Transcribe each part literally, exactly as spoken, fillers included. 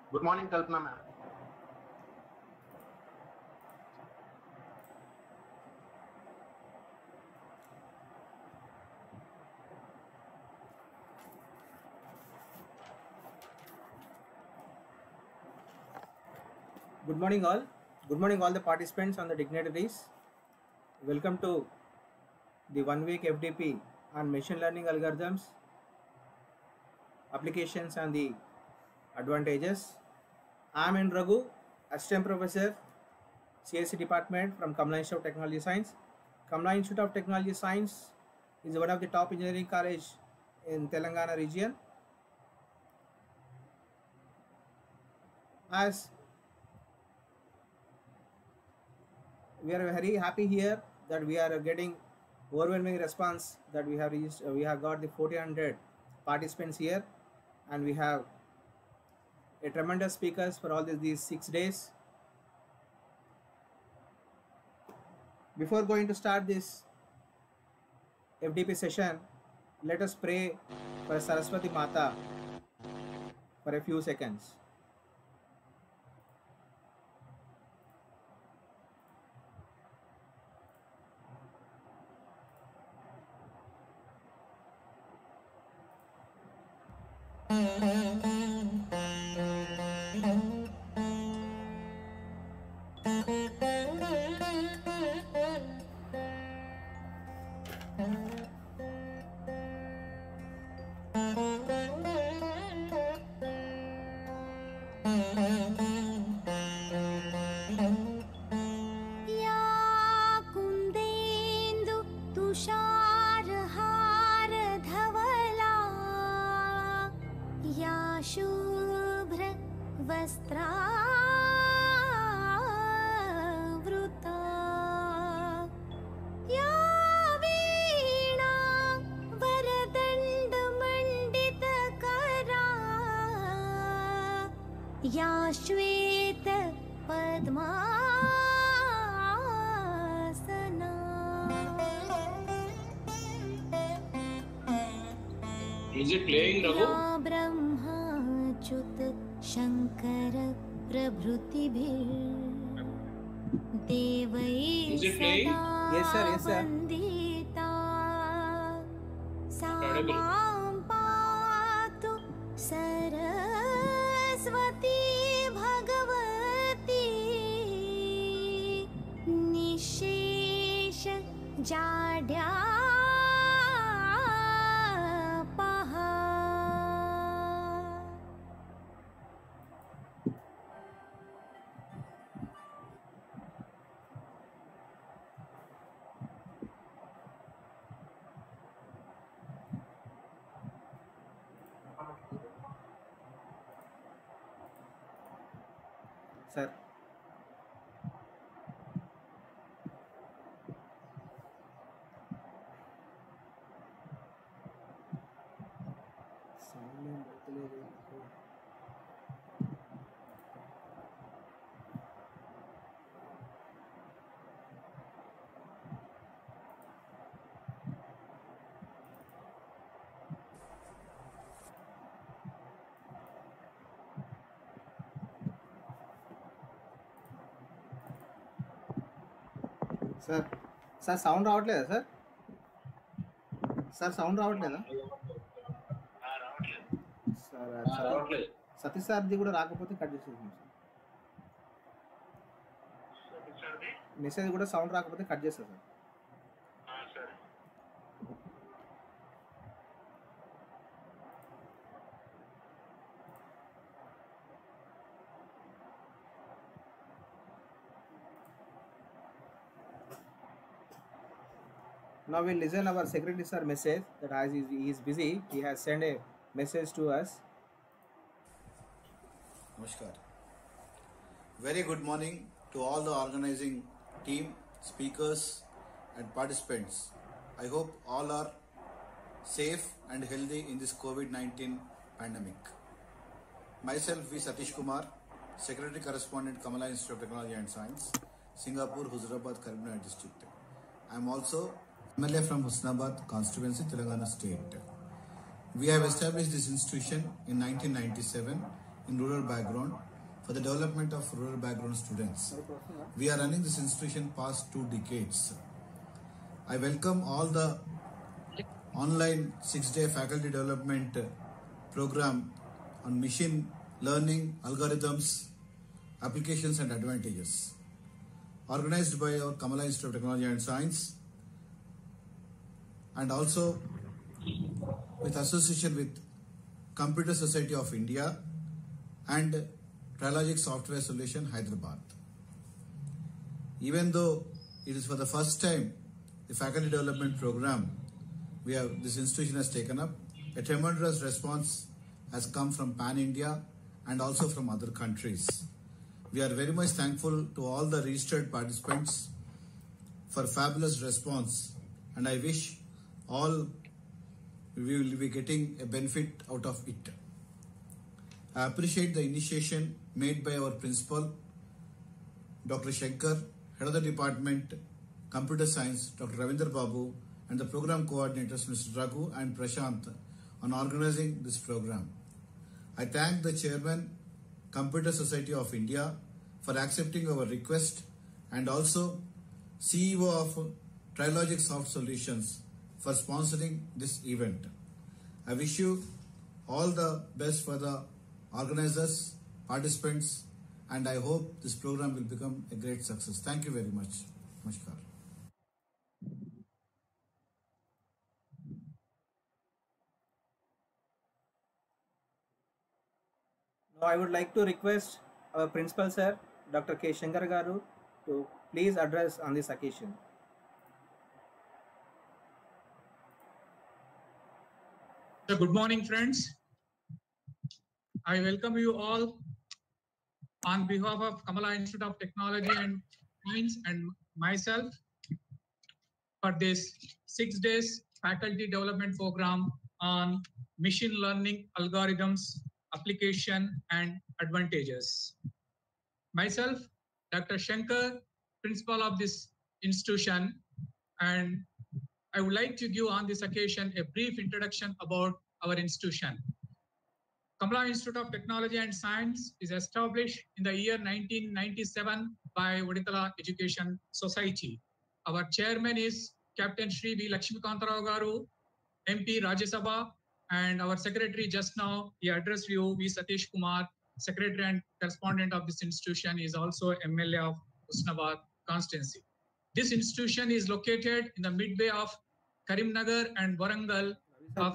Good morning, Kalpana ma'am. Good morning, all. Good morning, all the participants and the dignitaries. Welcome to the one week F D P on machine learning algorithms, applications, and the advantages. I am N. Raghu, Assistant Professor, C S C Department from Kamla Institute of Technology Science. Kamla Institute of Technology Science is one of the top engineering college in Telangana region. As we are very happy here that we are getting overwhelming response that we have reached, uh, we have got the fourteen hundred participants here, and we have a tremendous speakers for all these, these six days. Before going to start this F D P session, let us pray for Saraswati Mata for a few seconds. श्वेत padmasana. Is it playing, Raghu? ब्रह्माच्युत Shankar प्रभृतिभिः देवैः Is it playing? Yes, sir. Yes, sir. Vandita सा Audible. मां पातु सरस्वती भगवती निशेष जाड्यापः। Sir. Sir sir sound రావట్లేదా సార్ సార్ సౌండ్ రావట్లేదా సార్ రావట్లేదు. సతీష్ సార్ది కూడా రాకపోతే కట్ చేసేసాం సార్ మెసేజ్ కూడా సౌండ్ రాకపోతే కట్ చేస్తా sir. Now we'll listen our secretary sir message that as he is busy, he has sent a message to us. Namaskar. Very good morning to all the organizing team, speakers and participants. I hope all are safe and healthy in this COVID nineteen pandemic. Myself V. Satish Kumar, Secretary Correspondent, Kamala Institute of Technology and Science, Singapore, Huzurabad, Karimnagar District. I am also M L A from Husnabad constituency, Telangana State. We have established this institution in nineteen ninety-seven in rural background for the development of rural background students. We are running this institution past two decades. I welcome all the online six-day faculty development program on machine learning, algorithms, applications and advantages, organized by our Kamala Institute of Technology and Science, and also with association with Computer Society of India and Trilogic Software Solution, Hyderabad. Even though it is for the first time the faculty development program we have, this institution has taken up, a tremendous response has come from Pan India and also from other countries. We are very much thankful to all the registered participants for fabulous response, and I wish all we will be getting a benefit out of it. I appreciate the initiation made by our principal, Doctor Shankar, head of the department, Computer Science, Doctor Ravindra Babu, and the program coordinators, Mister Raghu and Prashant, on organizing this program. I thank the chairman, Computer Society of India, for accepting our request, and also C E O of Trilogic Soft Solutions for sponsoring this event. I wish you all the best for the organizers, participants, and I hope this program will become a great success. Thank you very much. Namaskar. Now I would like to request our principal sir, Doctor K. Shankar Garu, to please address on this occasion. So good morning, friends. I welcome you all on behalf of Kamala Institute of Technology and Science and myself for this six days faculty development program on machine learning algorithms, application and advantages. Myself, Doctor Shankar, principal of this institution, and I would like to give on this occasion a brief introduction about our institution. Kamala Institute of Technology and Science is established in the year nineteen ninety-seven by Oditala Education Society. Our chairman is Captain Shri V. Lakshmikanta Rao Garu, M P Rajya Sabha, and our secretary just now, he addressed you, V. Satish Kumar, secretary and correspondent of this institution, is also M L A of Husnabad constituency. This institution is located in the midway of Karimnagar and Warangal of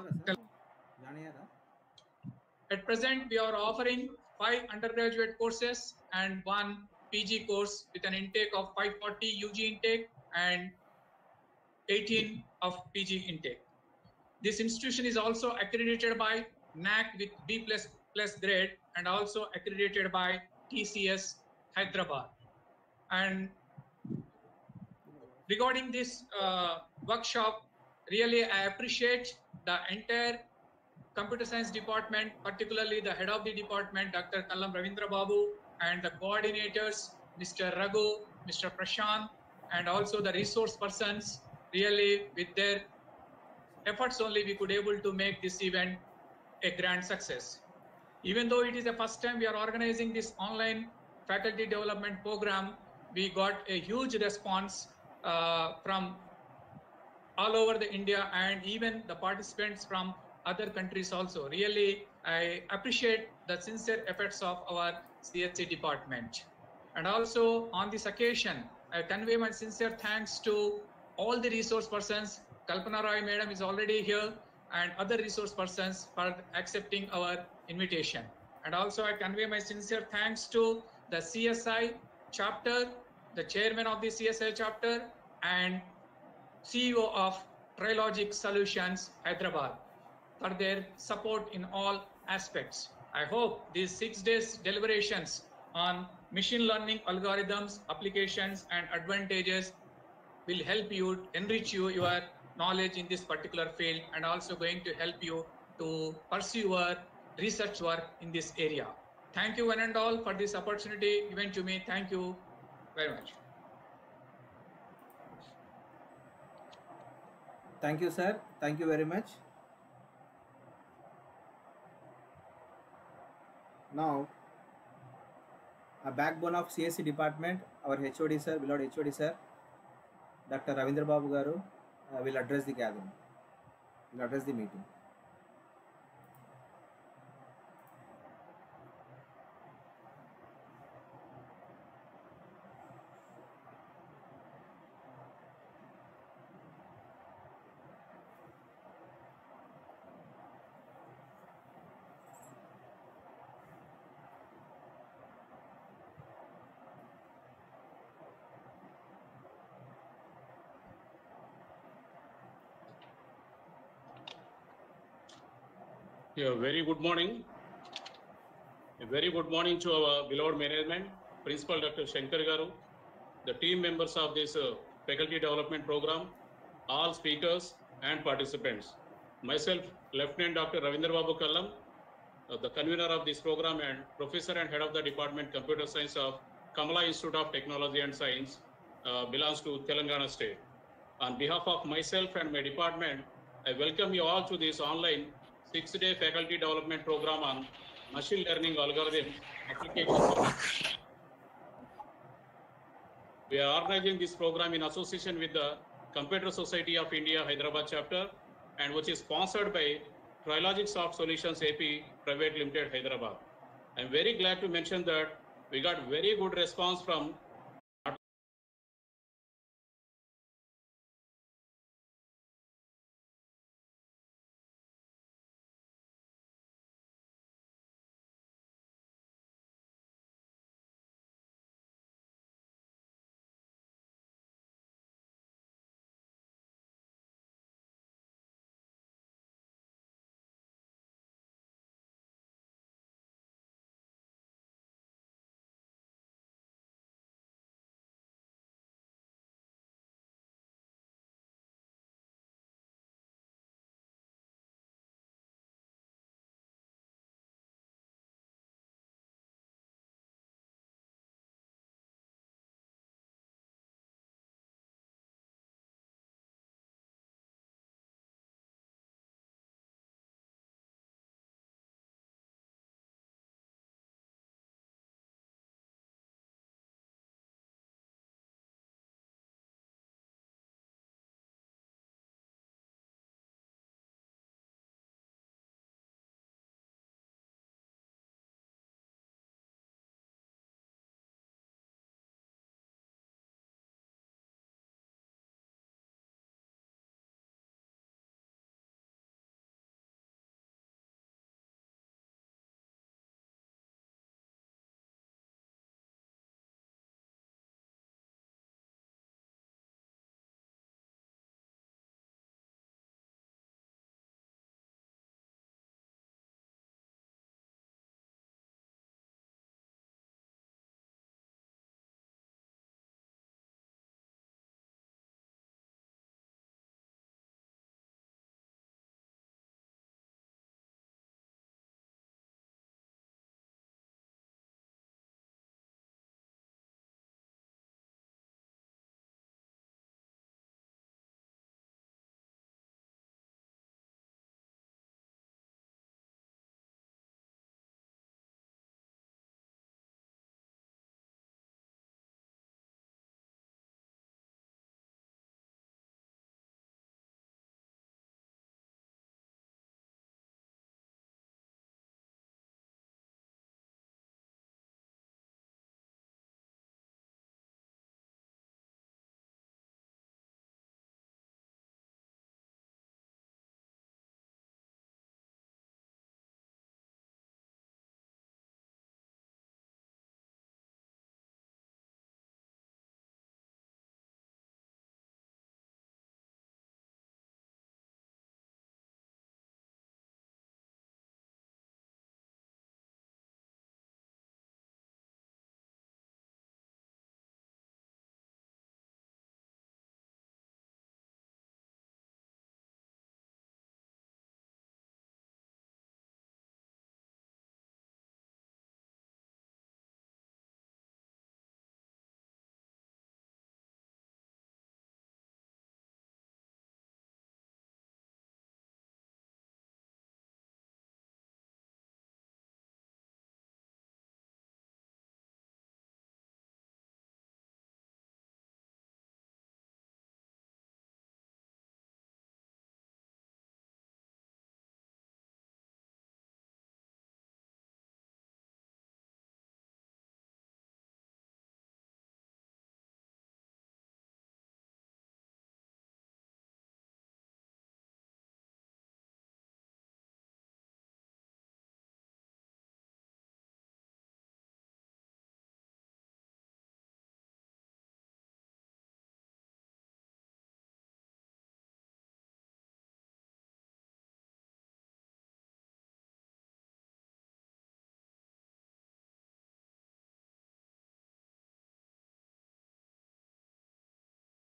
At present, we are offering five undergraduate courses and one P G course with an intake of five forty U G intake and eighteen of P G intake. This institution is also accredited by N A C with B plus plus grade and also accredited by T C S Hyderabad. And regarding this uh, workshop, really I appreciate the entire computer science department, particularly the head of the department, Doctor Kallam Ravindra Babu, and the coordinators, Mister Raghu, Mister Prashant, and also the resource persons. Really, with their efforts only, we could able to make this event a grand success. Even though it is the first time we are organizing this online faculty development program, we got a huge response uh, from all over the India and even the participants from other countries also. Really, I appreciate the sincere efforts of our C S C department. And also on this occasion, I convey my sincere thanks to all the resource persons. Kalpana Roy Madam is already here and other resource persons for accepting our invitation. And also I convey my sincere thanks to the C S I chapter, the chairman of the C S I chapter and C E O of Trilogic Solutions, Hyderabad, for their support in all aspects. I hope these six days deliberations on machine learning algorithms, applications, and advantages will help you, enrich you, your knowledge in this particular field, and also going to help you to pursue your research work in this area. Thank you one and all for this opportunity given to me. Thank you very much. Thank you, sir. Thank you very much. Now, a backbone of C S C department, our H O D sir, beloved H O D sir, Doctor Ravindra Babu Garu, uh, will address the gathering, will address the meeting. Yeah, very good morning. A very good morning to our beloved management, Principal Doctor Shankar Garu, the team members of this uh, faculty development program, all speakers and participants. Myself, Lieutenant Doctor Ravindra Babu Kallam, uh, the convener of this program and professor and head of the Department Computer Science of Kamala Institute of Technology and Science, uh, belongs to Telangana State. On behalf of myself and my department, I welcome you all to this online six-day faculty development program on machine learning algorithms applications. We are organizing this program in association with the Computer Society of India Hyderabad chapter, and which is sponsored by Trilogic Soft Solutions A P Private Limited Hyderabad. I'm very glad to mention that we got very good response from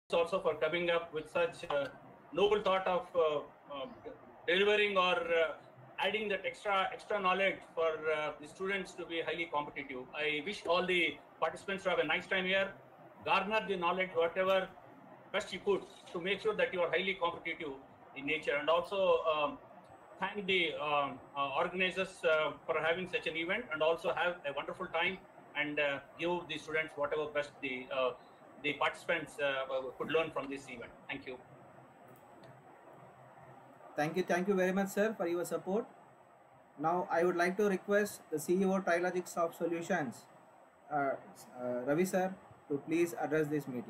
also for coming up with such uh, noble thought of uh, uh, delivering or uh, adding that extra extra knowledge for uh, the students to be highly competitive. I wish all the participants to have a nice time here, garner the knowledge whatever best you could to make sure that you are highly competitive in nature, and also um, thank the um, uh, organizers uh, for having such an event, and also have a wonderful time and uh, give the students whatever best the uh, the participants uh, could learn from this event. Thank you. Thank you, thank you very much, sir, for your support. Now, I would like to request the C E O Trilogics of Solutions, uh, uh, Ravi sir, to please address this meeting.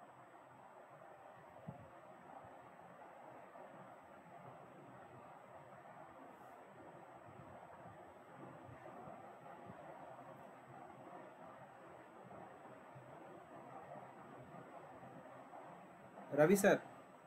Ravi sir.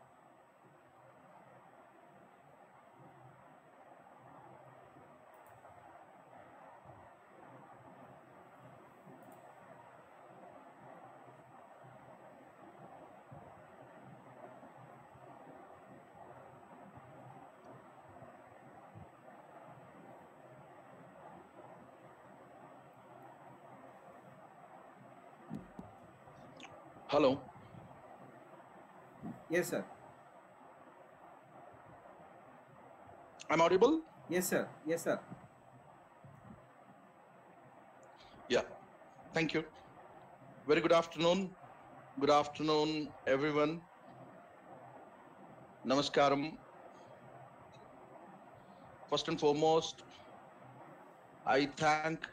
Hello. Yes, sir. I'm audible? Yes, sir. Yes, sir. Yeah. Thank you. Very good afternoon. Good afternoon, everyone. Namaskaram. First and foremost, I thank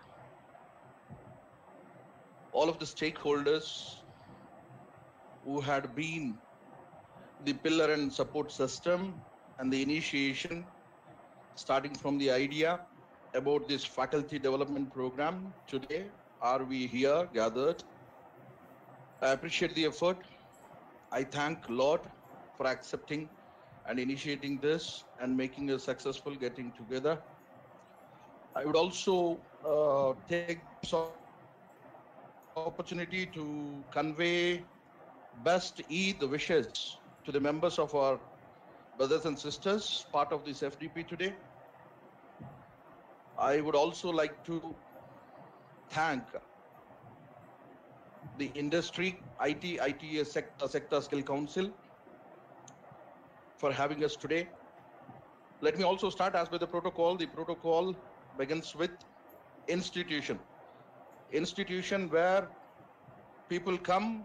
all of the stakeholders who had been the pillar and support system and the initiation, starting from the idea about this faculty development program. Today, are we here gathered? I appreciate the effort. I thank Lord for accepting and initiating this and making us successful getting together. I would also uh, take this opportunity to convey best Eid wishes to the members of our brothers and sisters, part of this F D P today. I would also like to thank the industry, I T, I T S sector, sector skill council for having us today. Let me also start as per the protocol. The protocol begins with institution. Institution where people come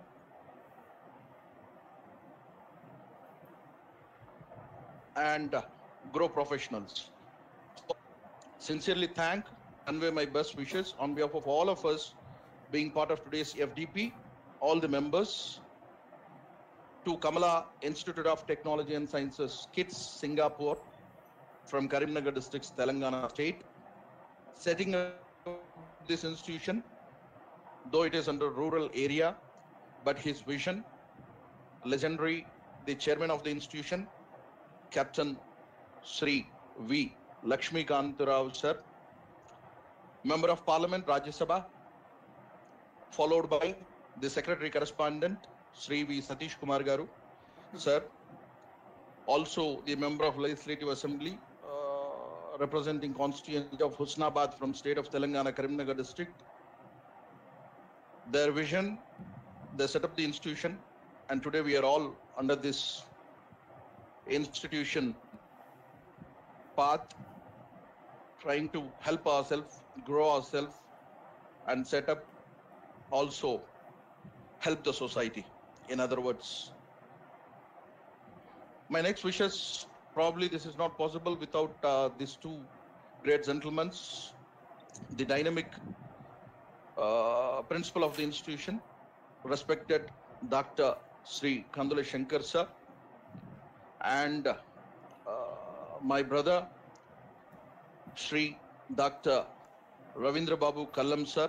and grow professionals. Sincerely thank, convey my best wishes on behalf of all of us being part of today's F D P, all the members, to Kamala Institute of Technology and Sciences, KITS, Singapore, from Karimnagar district, Telangana state, setting up this institution, though it is under rural area, but his vision, legendary, the chairman of the institution, Captain Sri V. Lakshmikant Rao sir, Member of Parliament, Rajya Sabha, followed by the Secretary Correspondent, Sri V. Satish Kumar Garu, sir, also the Member of Legislative Assembly, uh, representing constituency of Husnabad from state of Telangana, Karimnagar district. Their vision, they set up the institution, and today we are all under this institution path, trying to help ourselves, grow ourselves, and set up, also help the society. In other words, my next wishes, probably this is not possible without uh, these two great gentlemen, the dynamic uh, principal of the institution, respected Doctor Sri Kandule Shankar sir, and uh, my brother Sri Doctor Ravindra Babu Kallam sir.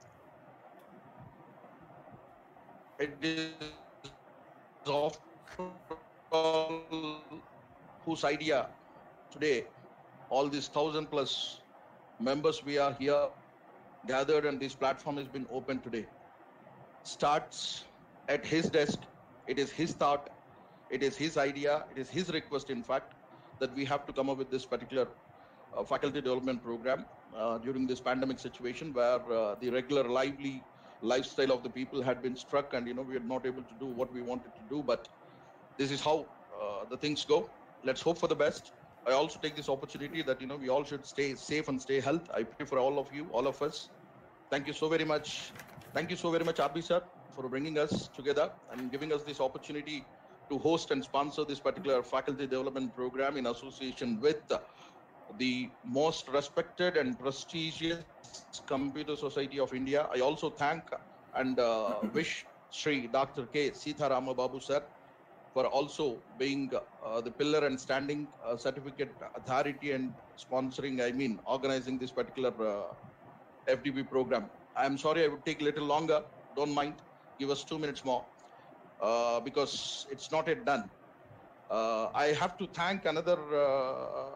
It is of all whose idea today all these thousand plus members we are here gathered, and this platform has been open today, starts at his desk It is his thought, it is his idea, it is his request, in fact, that we have to come up with this particular uh, faculty development program uh, during this pandemic situation where uh, the regular lively lifestyle of the people had been struck, and you know we are not able to do what we wanted to do. But this is how uh, the things go. Let's hope for the best. I also take this opportunity that you know we all should stay safe and stay healthy. I pray for all of you, all of us. Thank you so very much. Thank you so very much, R B sir, for bringing us together and giving us this opportunity to host and sponsor this particular faculty development program in association with the most respected and prestigious Computer Society of India. I also thank and uh, wish Shri Doctor K. Sitharama Babu sir for also being uh, the pillar and standing uh, certificate authority and sponsoring, I mean, organizing this particular uh, F D P program. I'm sorry I would take a little longer. Don't mind. Give us two minutes more uh, because it's not yet done. Uh, I have to thank another uh,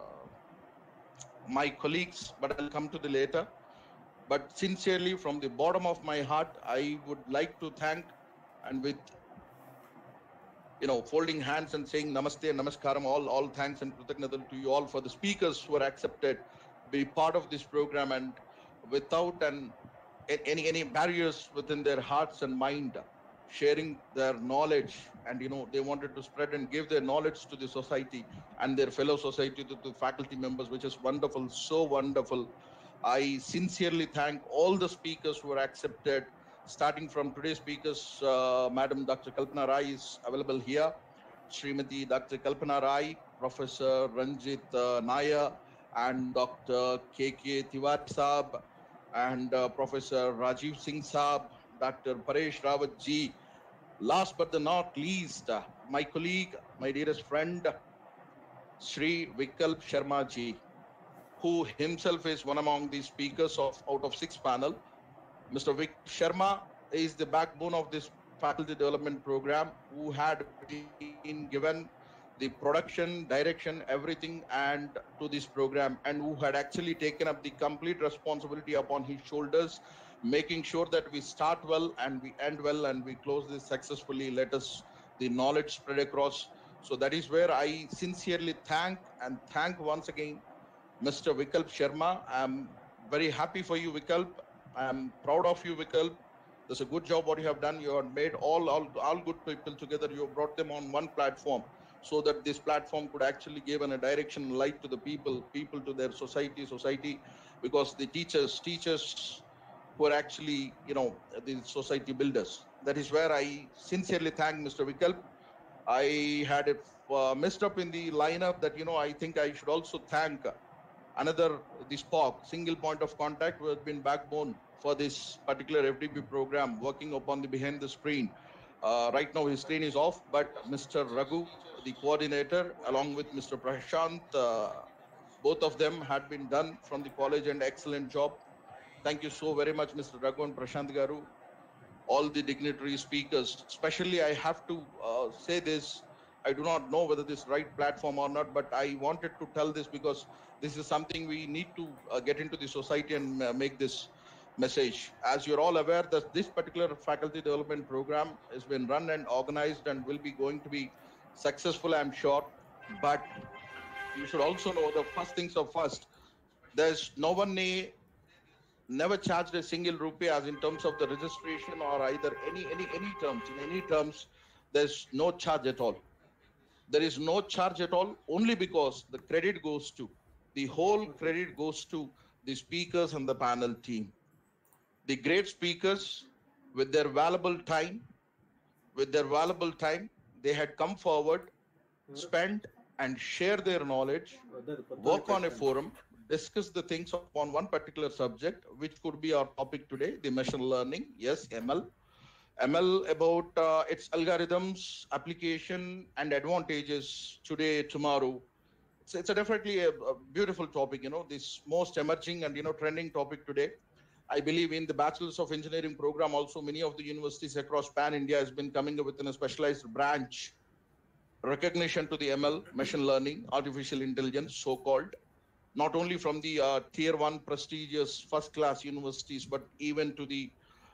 my colleagues, but I'll come to the later. But sincerely, from the bottom of my heart, I would like to thank, and with you know, folding hands and saying namaste and namaskaram, all, all thanks and kritagnathal to you all for the speakers who are accepted, be part of this program, and without an, any, any barriers within their hearts and mind, sharing their knowledge, and you know, they wanted to spread and give their knowledge to the society and their fellow society, to the faculty members, which is wonderful, so wonderful. I sincerely thank all the speakers who are accepted, starting from today's speakers. uh, Madam Doctor Kalpana Rai is available here, Srimati Doctor Kalpana Rai, Professor Ranjit uh, Nair, and Doctor K K Tiwari Saab, and uh, Professor Rajiv Singh Saab, Doctor Paresh Rawat ji. Last but not least, uh, my colleague, my dearest friend, Shri Vikalp Sharma ji, who himself is one among the speakers of out of six panel. Mister Vic Sharma is the backbone of this faculty development program, who had been given the production, direction, everything, and to this program, and who had actually taken up the complete responsibility upon his shoulders, making sure that we start well and we end well and we close this successfully. Let us the knowledge spread across. So that is where I sincerely thank and thank once again Mister Vikalp Sharma. I'm very happy for you, Vikalp. I'm proud of you, Vikalp. That's a good job what you have done. You have made all, all, all good people together. You have brought them on one platform so that this platform could actually give an, a direction, light to the people, people to their society, society, because the teachers, teachers who are actually, you know, the society builders. That is where I sincerely thank Mister Vikalp. I had it uh, messed up in the lineup that, you know, I think I should also thank another, the S P O C, single point of contact, who has been backbone for this particular F D P program, working upon the behind the screen. Uh, right now his screen is off, but Mister Raghu, the coordinator, along with Mister Prashant, uh, both of them had been done from the college, and excellent job. Thank you so very much, Mister Raghu and Prashant Garu, all the dignitary speakers. Especially I have to uh, say this, I do not know whether this is right platform or not, but I wanted to tell this because this is something we need to uh, get into the society and uh, make this message. As you're all aware, that this particular faculty development program has been run and organized and will be going to be successful, I'm sure. But you should also know the first things are first. There's no one ne, never charged a single rupee as in terms of the registration or either any any any terms. In any terms, there's no charge at all. There is no charge at all, only because the credit goes to, the whole credit goes to the speakers and the panel team. The great speakers, with their valuable time, with their valuable time, they had come forward, spend and share their knowledge, work on a forum, discuss the things upon one particular subject, which could be our topic today, the machine learning, yes, M L. M L about uh, its algorithms, application and advantages today, tomorrow. It's, it's a definitely a, a beautiful topic, you know, this most emerging and, you know, trending topic today. I believe in the Bachelor's of Engineering program also, many of the universities across Pan-India has been coming up with a specialized branch, recognition to the M L, machine learning, artificial intelligence, so-called, not only from the uh, tier one prestigious first-class universities, but even to the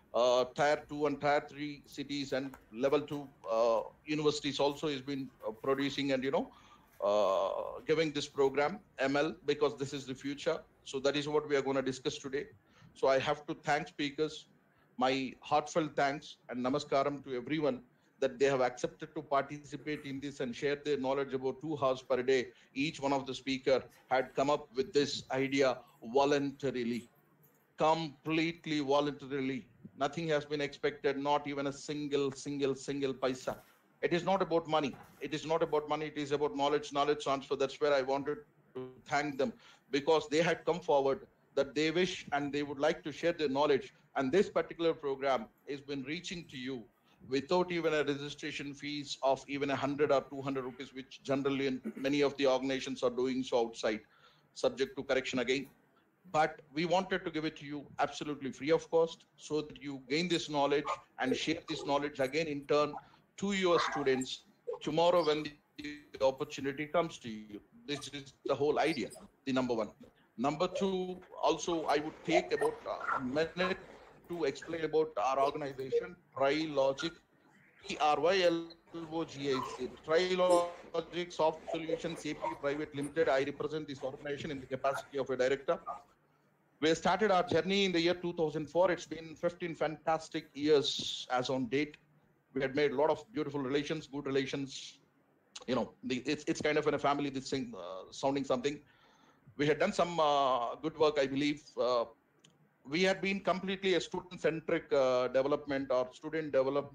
uh, tier two and tier three cities and level two uh, universities also has been uh, producing and, you know, uh, giving this program M L, because this is the future. So that is what we are going to discuss today. So I have to thank speakers, my heartfelt thanks and namaskaram to everyone that they have accepted to participate in this and share their knowledge about two hours per day. Each one of the speaker had come up with this idea voluntarily, completely voluntarily. Nothing has been expected, not even a single, single, single paisa. It is not about money. It is not about money. It is about knowledge, knowledge transfer. That's where I wanted to thank them, because they had come forward that they wish and they would like to share their knowledge. And this particular program has been reaching to you without even a registration fees of even a hundred or two hundred rupees, which generally in many of the organizations are doing so outside, subject to correction again. But we wanted to give it to you absolutely free of cost, so that you gain this knowledge and share this knowledge again in turn to your students tomorrow when the opportunity comes to you. This is the whole idea, the number one. Number two, also I would take about a minute to explain about our organization, TriLogic, T R Y L O G I C, TriLogic Soft Solutions A P Private Limited. I represent this organization in the capacity of a director. We started our journey in the year two thousand four. It's been fifteen fantastic years as on date. We had made a lot of beautiful relations, good relations. You know, the, it's, it's kind of in a family, this thing, uh, sounding something. We had done some uh, good work, I believe. Uh, we had been completely a student-centric uh, development or student development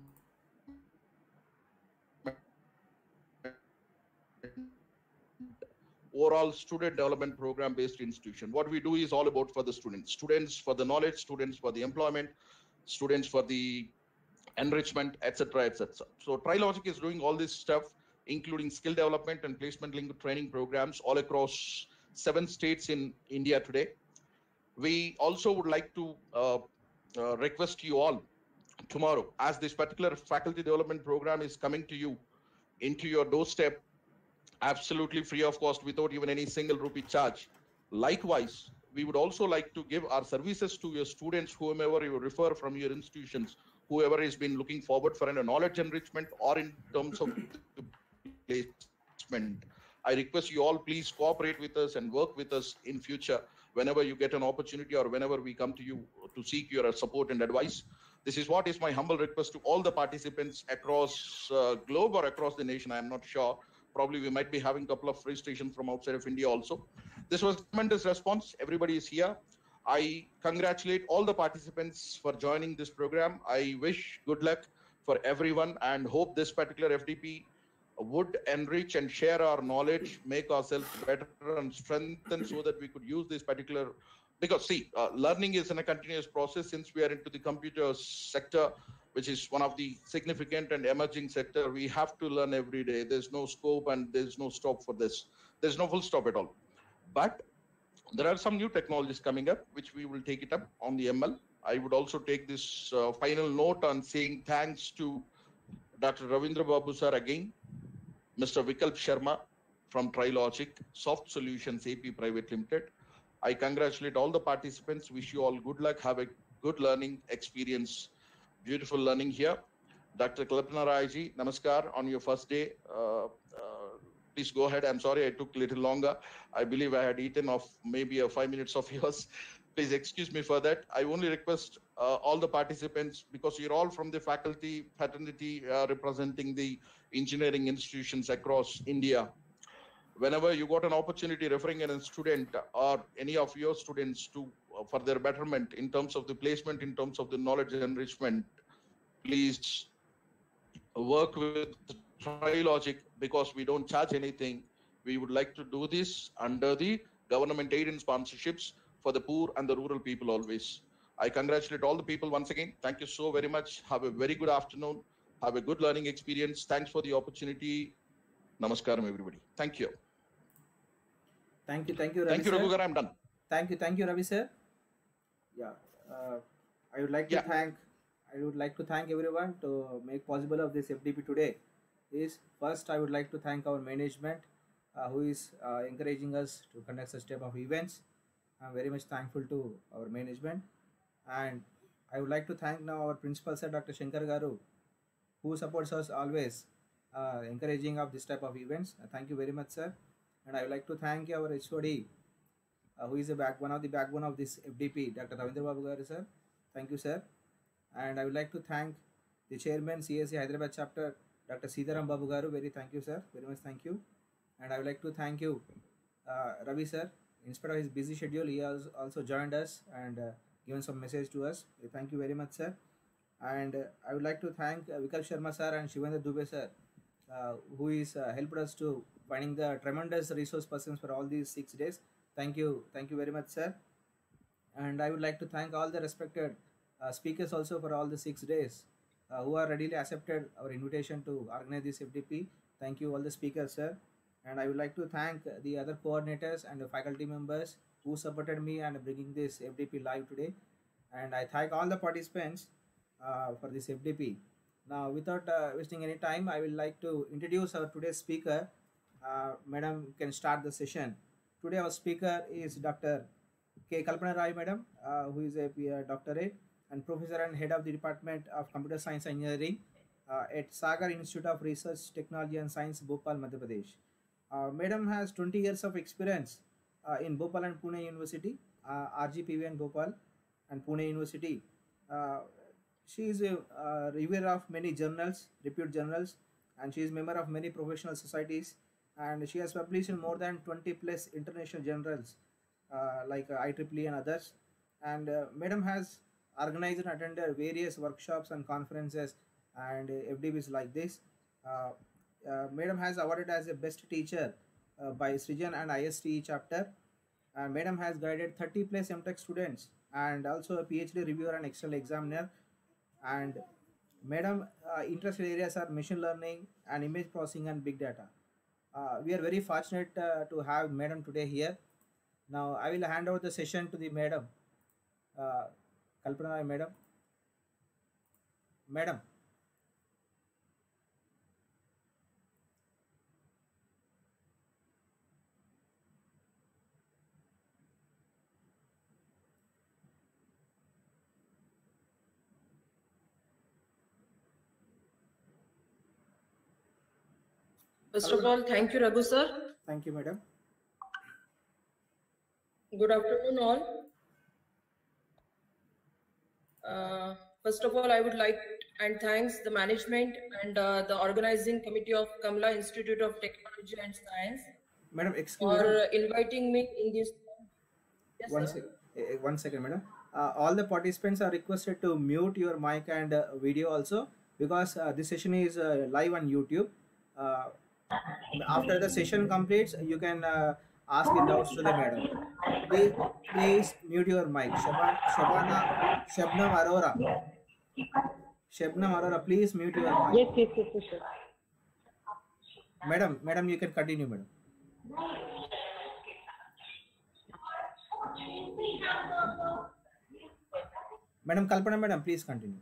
overall student development program based institution. What we do is all about for the students, students for the knowledge, students for the employment, students for the enrichment, et cetera, et cetera. So TriLogic is doing all this stuff, including skill development and placement linked training programs all across seven states in India today. We also would like to uh, uh, request you all tomorrow, as this particular faculty development program is coming to you into your doorstep, absolutely free of cost, without even any single rupee charge. Likewise, we would also like to give our services to your students, whomever you refer from your institutions, whoever has been looking forward for a knowledge enrichment or in terms of placement. I request you all, please cooperate with us and work with us in future whenever you get an opportunity or whenever we come to you to seek your support and advice. This is what is my humble request to all the participants across uh, globe or across the nation. I am not sure. Probably we might be having a couple of free stations from outside of India also. This was a tremendous response. Everybody is here. I congratulate all the participants for joining this program. I wish good luck for everyone and hope this particular F D P would enrich and share our knowledge, make ourselves better and strengthen so that we could use this particular, because see, uh, learning is in a continuous process. Since we are into the computer sector, which is one of the significant and emerging sector, we have to learn every day. There's no scope and there's no stop for this. There's no full stop at all. But there are some new technologies coming up, which we will take it up on the M L. I would also take this uh, final note on saying thanks to Doctor Ravindra Babu sir again, Mister Vikalp Sharma from TriLogic Soft Solutions A P Private Limited. I congratulate all the participants. Wish you all good luck. Have a good learning experience. Beautiful learning here. Doctor Kalpana Rai ji, namaskar on your first day. Uh, uh, please go ahead. I'm sorry I took a little longer. I believe I had eaten off maybe a five minutes of yours. Please excuse me for that. I only request uh, all the participants, because you're all from the faculty fraternity uh, representing the engineering institutions across India. Whenever you got an opportunity referring a student or any of your students to uh, for their betterment in terms of the placement, in terms of the knowledge enrichment, please work with TriLogic, because we don't charge anything. We would like to do this under the government aid and sponsorships for the poor and the rural people always. I congratulate all the people once again. Thank you so very much. Have a very good afternoon. Have a good learning experience. Thanks for the opportunity. Namaskaram, everybody. Thank you. Thank you, thank you, Ravi Thank you, sir. Raghugar. I'm done. Thank you, thank you, Ravi sir. Yeah, uh, I would like to Yeah. thank, I would like to thank everyone to make possible of this F D P today. Is first I would like to thank our management, uh, who is uh, encouraging us to conduct such type of events. I'm very much thankful to our management, and I would like to thank now our principal sir, Doctor Shankar Garu, who supports us always, uh, encouraging of this type of events. Uh, thank you very much, sir. And I would like to thank our H O D, uh, who is the back one of the backbone of this F D P, Doctor Ravindra Babu Garu, sir. Thank you, sir. And I would like to thank the chairman, C S C Hyderabad chapter, Doctor Sitaram Babu Garu. Very thank you, sir. Very much thank you. And I would like to thank you, uh, Ravi, sir. In spite of his busy schedule, he has also joined us and uh, given some message to us. Thank you very much, sir. And uh, I would like to thank uh, Vikas Sharma, sir, and Shivendra Dubey, sir, uh, who is uh, helped us to finding the tremendous resource persons for all these six days. Thank you. Thank you very much, sir. And I would like to thank all the respected uh, speakers also for all the six days uh, who are readily accepted our invitation to organize this F D P. Thank you all the speakers, sir. And I would like to thank the other coordinators and the faculty members who supported me and bringing this F D P live today. And I thank all the participants uh, for this F D P. Now, without uh, wasting any time, I would like to introduce our today's speaker. Uh, Madam can start the session. Today our speaker is Doctor K. Kalpana Rai, Madam, uh, who is a P- uh, doctorate and professor and head of the Department of Computer Science and Engineering uh, at Sagar Institute of Research, Technology and Science, Bhopal, Madhya Pradesh. Uh, Madam has twenty years of experience uh, in Bhopal and Pune University, uh, R G P V N Bhopal and Pune University. Uh, she is a uh, reviewer of many journals, reputed journals, and she is member of many professional societies. And she has published in more than twenty plus international journals uh, like uh, I triple E and others. And uh, Madam has organized and attended various workshops and conferences and uh, F D Bs like this. Uh, uh, Madam has awarded as a best teacher uh, by Srijan and I S T E chapter. Uh, Madam has guided thirty plus M Tech students and also a PhD reviewer and external examiner. And Madam uh, interested areas are machine learning and image processing and big data. Uh, we are very fortunate uh, to have Madam today here. Now I will hand over the session to the Madam, uh, Kalpana Rai, Madam. Madam. First of all, thank you, Raghu sir. Thank you, Madam. Good afternoon, all. Uh, first of all, I would like and thanks the management and uh, the organizing committee of Kamla Institute of Technology and Science Madam, excuse for me. uh, inviting me in this. Yes, One, sir. sec- eh, eh, one second, Madam. Uh, all the participants are requested to mute your mic and uh, video also because uh, this session is uh, live on YouTube. Uh, after the session completes, you can uh, ask the doubts to the Madam. Please, please mute your mic. Shaban, Shabana, Shabnam Arora. Shabnam Arora, please mute your mic. Yes, yes, yes, yes, sir. Madam, Madam, you can continue, Madam. Madam Kalpana, Madam, please continue.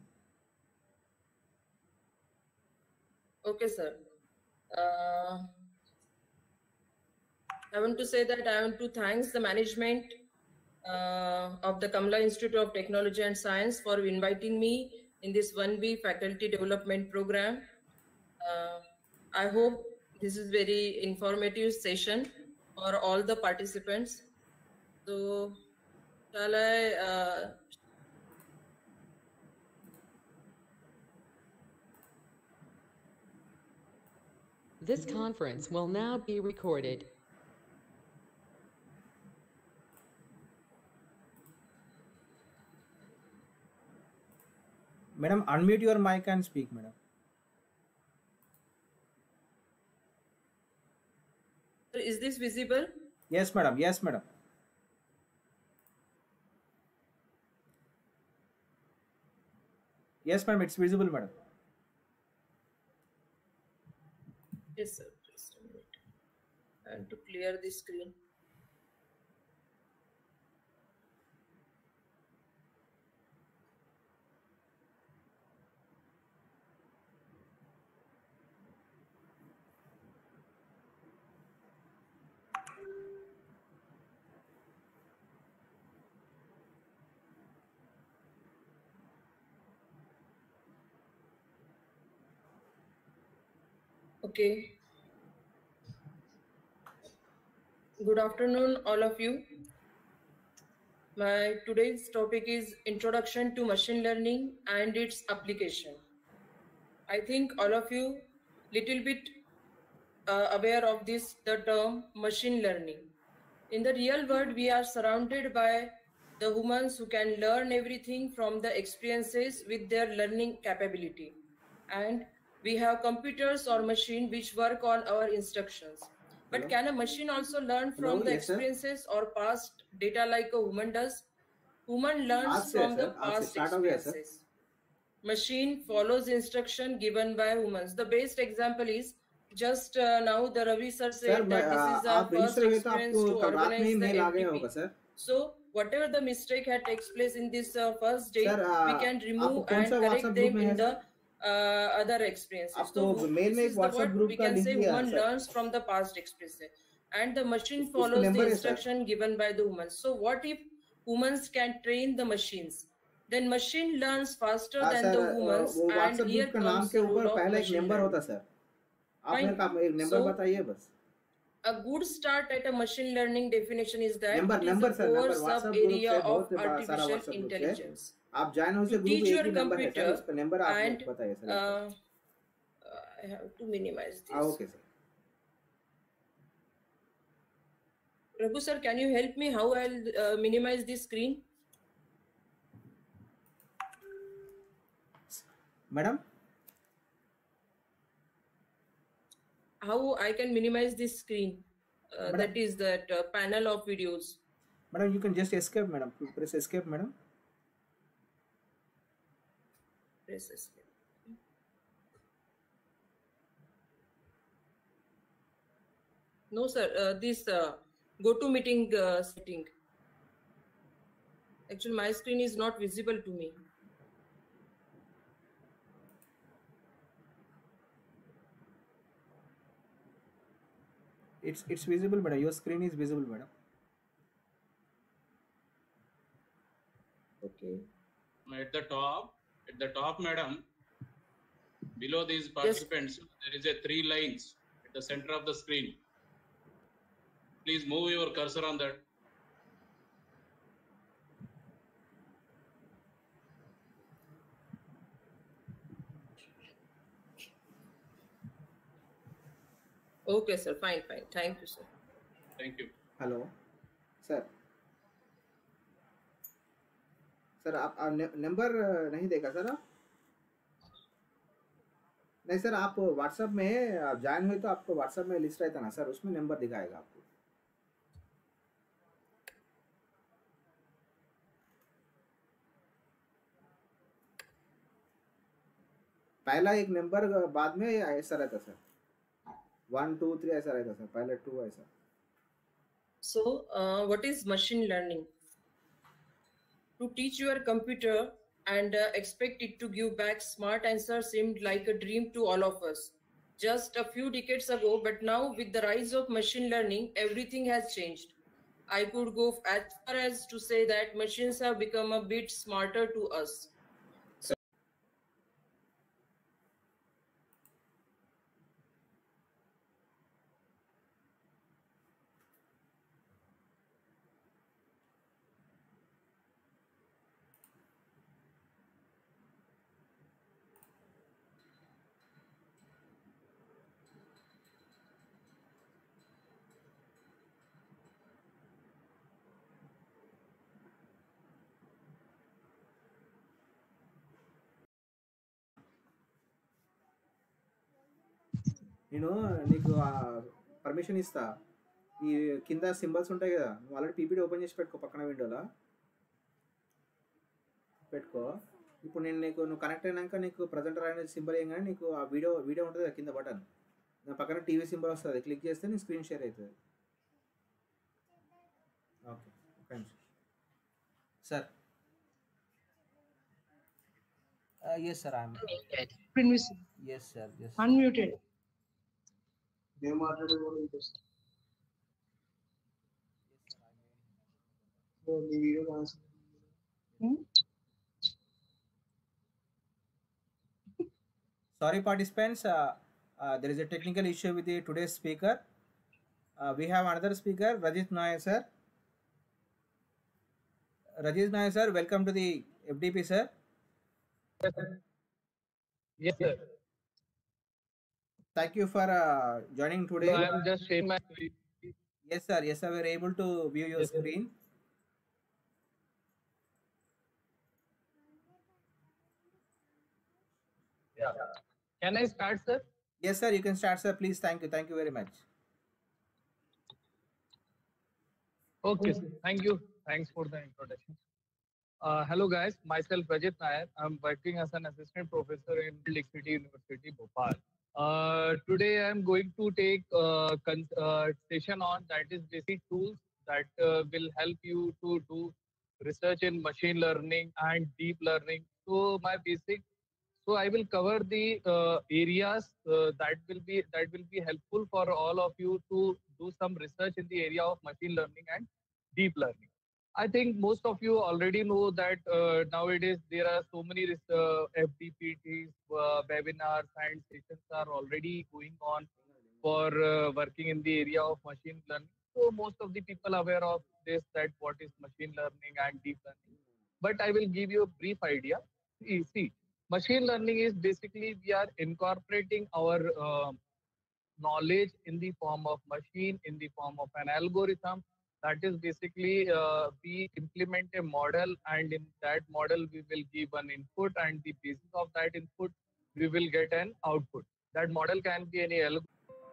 Okay, sir. Uh, I want to say that I want to thanks the management uh, of the Kamla Institute of Technology and Science for inviting me in this one B faculty development program. Uh, I hope this is very informative session for all the participants. So, shall I? Uh, This conference will now be recorded. Madam, unmute your mic and speak, Madam. is this visible? Yes, Madam. Yes, Madam. Yes, Madam. It's visible, Madam. Yes, sir. Just a minute. And to clear the screen. Okay. Good afternoon, all of you. My today's topic is Introduction to Machine Learning and its application. I think all of you little bit uh, aware of this, the term machine learning. In the real world, we are surrounded by the humans who can learn everything from the experiences with their learning capability. And we have computers or machine which work on our instructions. But Hello? can a machine also learn from Hello, the yes, sir. experiences or past data like a human does? Human learns आज से from sir the आज से past start हो गया sir experiences. Machine follows instruction given by humans. The best example is just uh, now the Ravi sir sir said मैं that this आ, is our आप first register हुए तो experience आपको to कल रात में ही organize the मेल आ गया F D होगा P. Sir So whatever the mistake had takes place in this uh, first day, sir we आ, can आपको remove कौन and सा correct व्हाट्सएप ग्रुप them में है in the sir uh, other experiences. आपको So mail this में एक is the WhatsApp what group we का can लिंक say दिया है human sir learns from the past experiences, and the machine उसका follows the number है sir instruction given by the humans. So what if humans can train the machines? Then machine learns faster हाँ than sir the आ, humans, वो and WhatsApp here group का नाम comes के the ऊपर role of पहला एक machine नंबर होता learning. सर आप मेरे Fine. को एक नंबर So बताइए बस a good start at a machine learning definition is that number it is number a sir core number WhatsApp group sub-area से of बहुत बा- सारा artificial व्हाट्सएप ग्रुप से intelligence. आप जॉइन हो से To ग्रुप teach एक your ही नंबर है सर computer, उसका नंबर आप मेरे and को बताइए सर एक बार uh, I have to minimize हाँ this. Okay sir Raghu sir, can you help me how I'll uh, minimize this screen? Madam How I can minimize this screen? Uh, madam that is that uh, panel of videos. Madam you can just escape madam press escape madam Press escape. No sir, uh, this uh, GoToMeeting uh, setting. Actually, my screen is not visible to me. it's it's visible madam your screen is visible madam Okay. At the top, at the top, madam, below these Yes. participants, there is a three lines at the center of the screen. Please move your cursor on that. Okay, sir. Fine, fine. Thank you, sir. Thank you. Hello sir sir आप आप ने- number अ, नहीं देखा sir आप नहीं sir आप WhatsApp में आप ज्वाइन हुए तो आपको व्हाट्सएप में लिस्ट रहता ना सर उसमें नंबर दिखाएगा आपको पहला एक नंबर बाद में ऐसा रहता सर वन टू थ्री ऐसा रहता सर पहले टू ऐसा So, uh, what is machine learning? To teach your computer and uh, expect it to give back smart answers seemed like a dream to all of us just a few decades ago, but now with the rise of machine learning, everything has changed. I could go as far as to say that machines have become a bit smarter to us. నేను నీకు permission ఇస్తా ఈ కింద symbols ఉంటాయి కదా నువ్వు already PPT open చేసి పెట్టుకో పక్కన విండోలో పెట్టుకో ఇప్పుడు నేను నీకు నువ్వు కనెక్ట్ అయినాక నీకు ప్రజెంటర్ అనే సింబల్ ఏం కానీ నీకు ఆ వీడియో వీడియో ఉంటుంది కదా కింద బటన్ దాని పక్కన టీవీ సింబల్ వస్తుంది క్లిక్ చేస్తే నీ స్క్రీన్ షేర్ అవుతుంది ఓకే ఒక నిమిషం sir yes sir I'm yes sir yes Unmuted. Hmm? Sorry participants, uh, Uh, there is a technical issue with the today's speaker. Uh, we have another speaker, Rajit Nair sir. Rajit Nair sir, welcome to the F D P sir. Yes, sir. Thank you for uh, joining today. So I am just sharing my screen. Yes sir, yes sir, we are able to view your Yes, sir. screen. Yeah. Can I start, sir? Yes sir, you can start sir, please. Thank you, thank you very much. Okay, sir. Thank you. Thanks for the introduction. Uh, hello, guys. Myself, Rajit Nair. I'm working as an assistant professor in Lake City University, Bhopal. Uh, today, I'm going to take uh, con- uh, session on that is basic tools that uh, will help you to do research in machine learning and deep learning. So, my basic so I will cover the uh, areas uh, that will be that will be helpful for all of you to do some research in the area of machine learning and deep learning. I think most of you already know that uh, nowadays there are so many res- uh, F D P Ts, uh, webinars, and sessions are already going on for uh, working in the area of machine learning. So most of the people are aware of this, that what is machine learning and deep learning. But I will give you a brief idea. See, see machine learning is basically we are incorporating our uh, knowledge in the form of machine, in the form of an algorithm. That is basically uh, we implement a model, and in that model we will give an input, and the basis of that input we will get an output. That model can be any algorithm.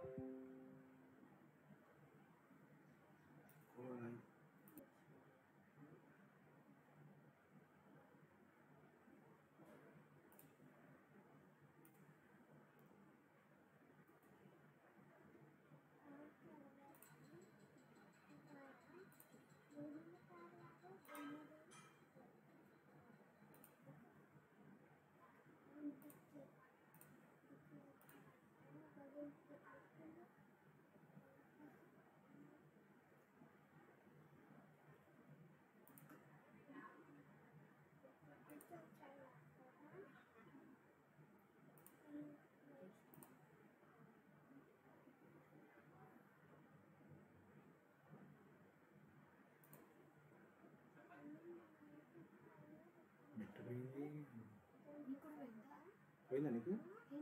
పోయిందా నీకు?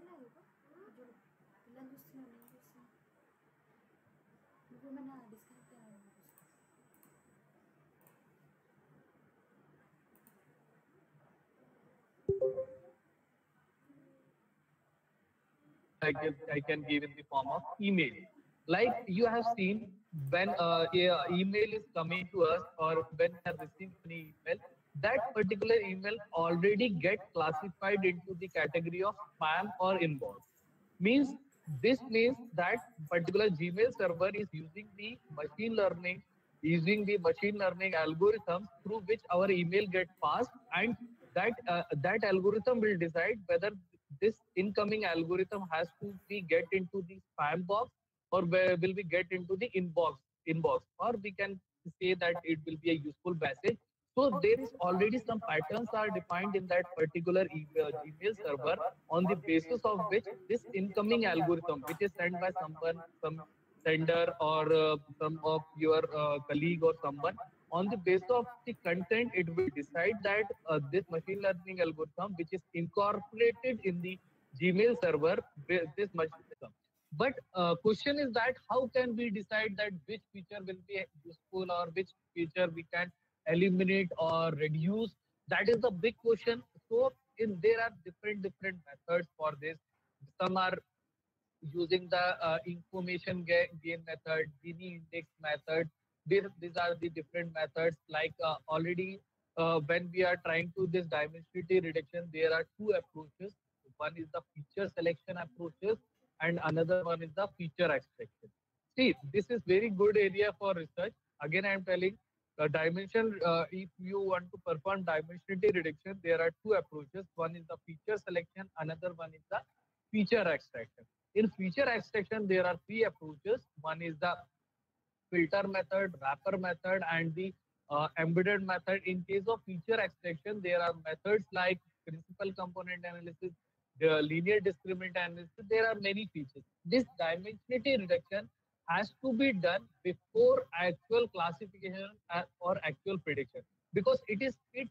I can, I can give in the form of email. Like you have seen, when uh, a email is coming to us, or when we are receiving any email, that particular email already get classified into the category of spam or inbox. Means this means that particular Gmail server is using the machine learning, using the machine learning algorithms through which our email get passed, and that uh, that algorithm will decide whether this incoming algorithm has to be get into the spam box, or where will we get into the inbox inbox, or we can say that it will be a useful message. So there is already some patterns are defined in that particular email, Gmail server, on the basis of which this incoming algorithm, which is sent by someone, some sender, or uh, some of your uh, colleague or someone, on the basis of the content, it will decide that uh, this machine learning algorithm, which is incorporated in the Gmail server, this machine learning. But uh, question is that how can we decide that which feature will be useful or which feature we can eliminate or reduce? That is the big question. So in there are different different methods for this. Some are using the uh, information ga- gain method, Gini index method. These, these are the different methods. Like uh, already uh, when we are trying to this dimensionality reduction, there are two approaches. One is the feature selection approaches, and another one is the feature extraction. See, this is very good area for research. Again, I am telling uh, dimension. Uh, if you want to perform dimensionality reduction, there are two approaches. One is the feature selection. Another one is the feature extraction. In feature extraction, there are three approaches. One is the filter method, wrapper method, and the uh, embedded method. In case of feature extraction, there are methods like principal component analysis, the linear discriminant analysis. There are many features. This dimensionality reduction has to be done before actual classification uh, or actual prediction, because it is it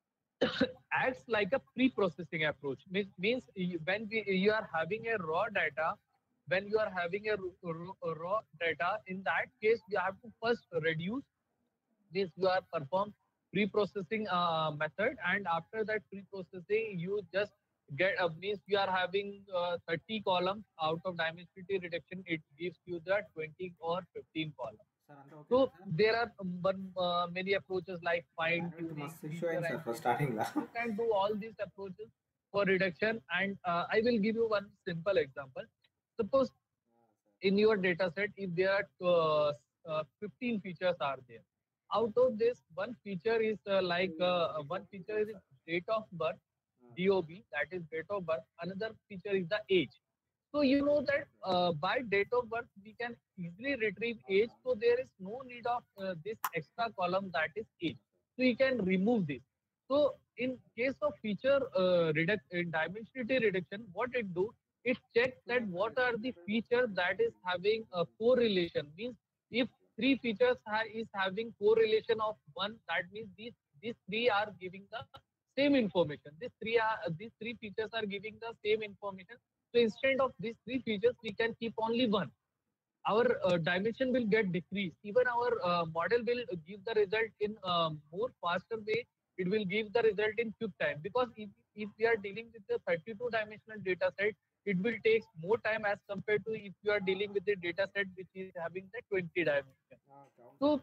acts like a pre-processing approach. Means, means you- when we, you are having a raw data, when you are having a r- r- raw data, in that case you have to first reduce this. You are perform pre-processing uh, method, and after that pre-processing you just get a means you are having uh, thirty columns. Out of dimensionality reduction, it gives you the twenty or fifteen columns. So there are um, one, uh, many approaches like fine tuning, Show feature sir for engineering. starting la. You can do all these approaches for reduction, and uh, I will give you one simple example. Suppose in your data set, if there are uh, uh, fifteen features are there, out of this one feature is uh, like uh, one feature is date of birth, D O B, that is date of birth. Another feature is the age. So you know that uh, by date of birth we can easily retrieve age. So there is no need of uh, this extra column, that is age. So you can remove this. So in case of feature uh, reduc in dimensionality reduction, what it do? It checks that what are the features that is having a correlation. Means if three features ha is having correlation of one, that means these these three are giving the same information. These three are these three features are giving the same information. So instead of these three features, we can keep only one. Our uh, dimension will get decreased. Even our uh, model will give the result in uh, more faster way. It will give the result in quick time, because if, if we are dealing with the thirty-two dimensional data set, it will take more time as compared to if you are dealing with the data set which is having the twenty dimension. So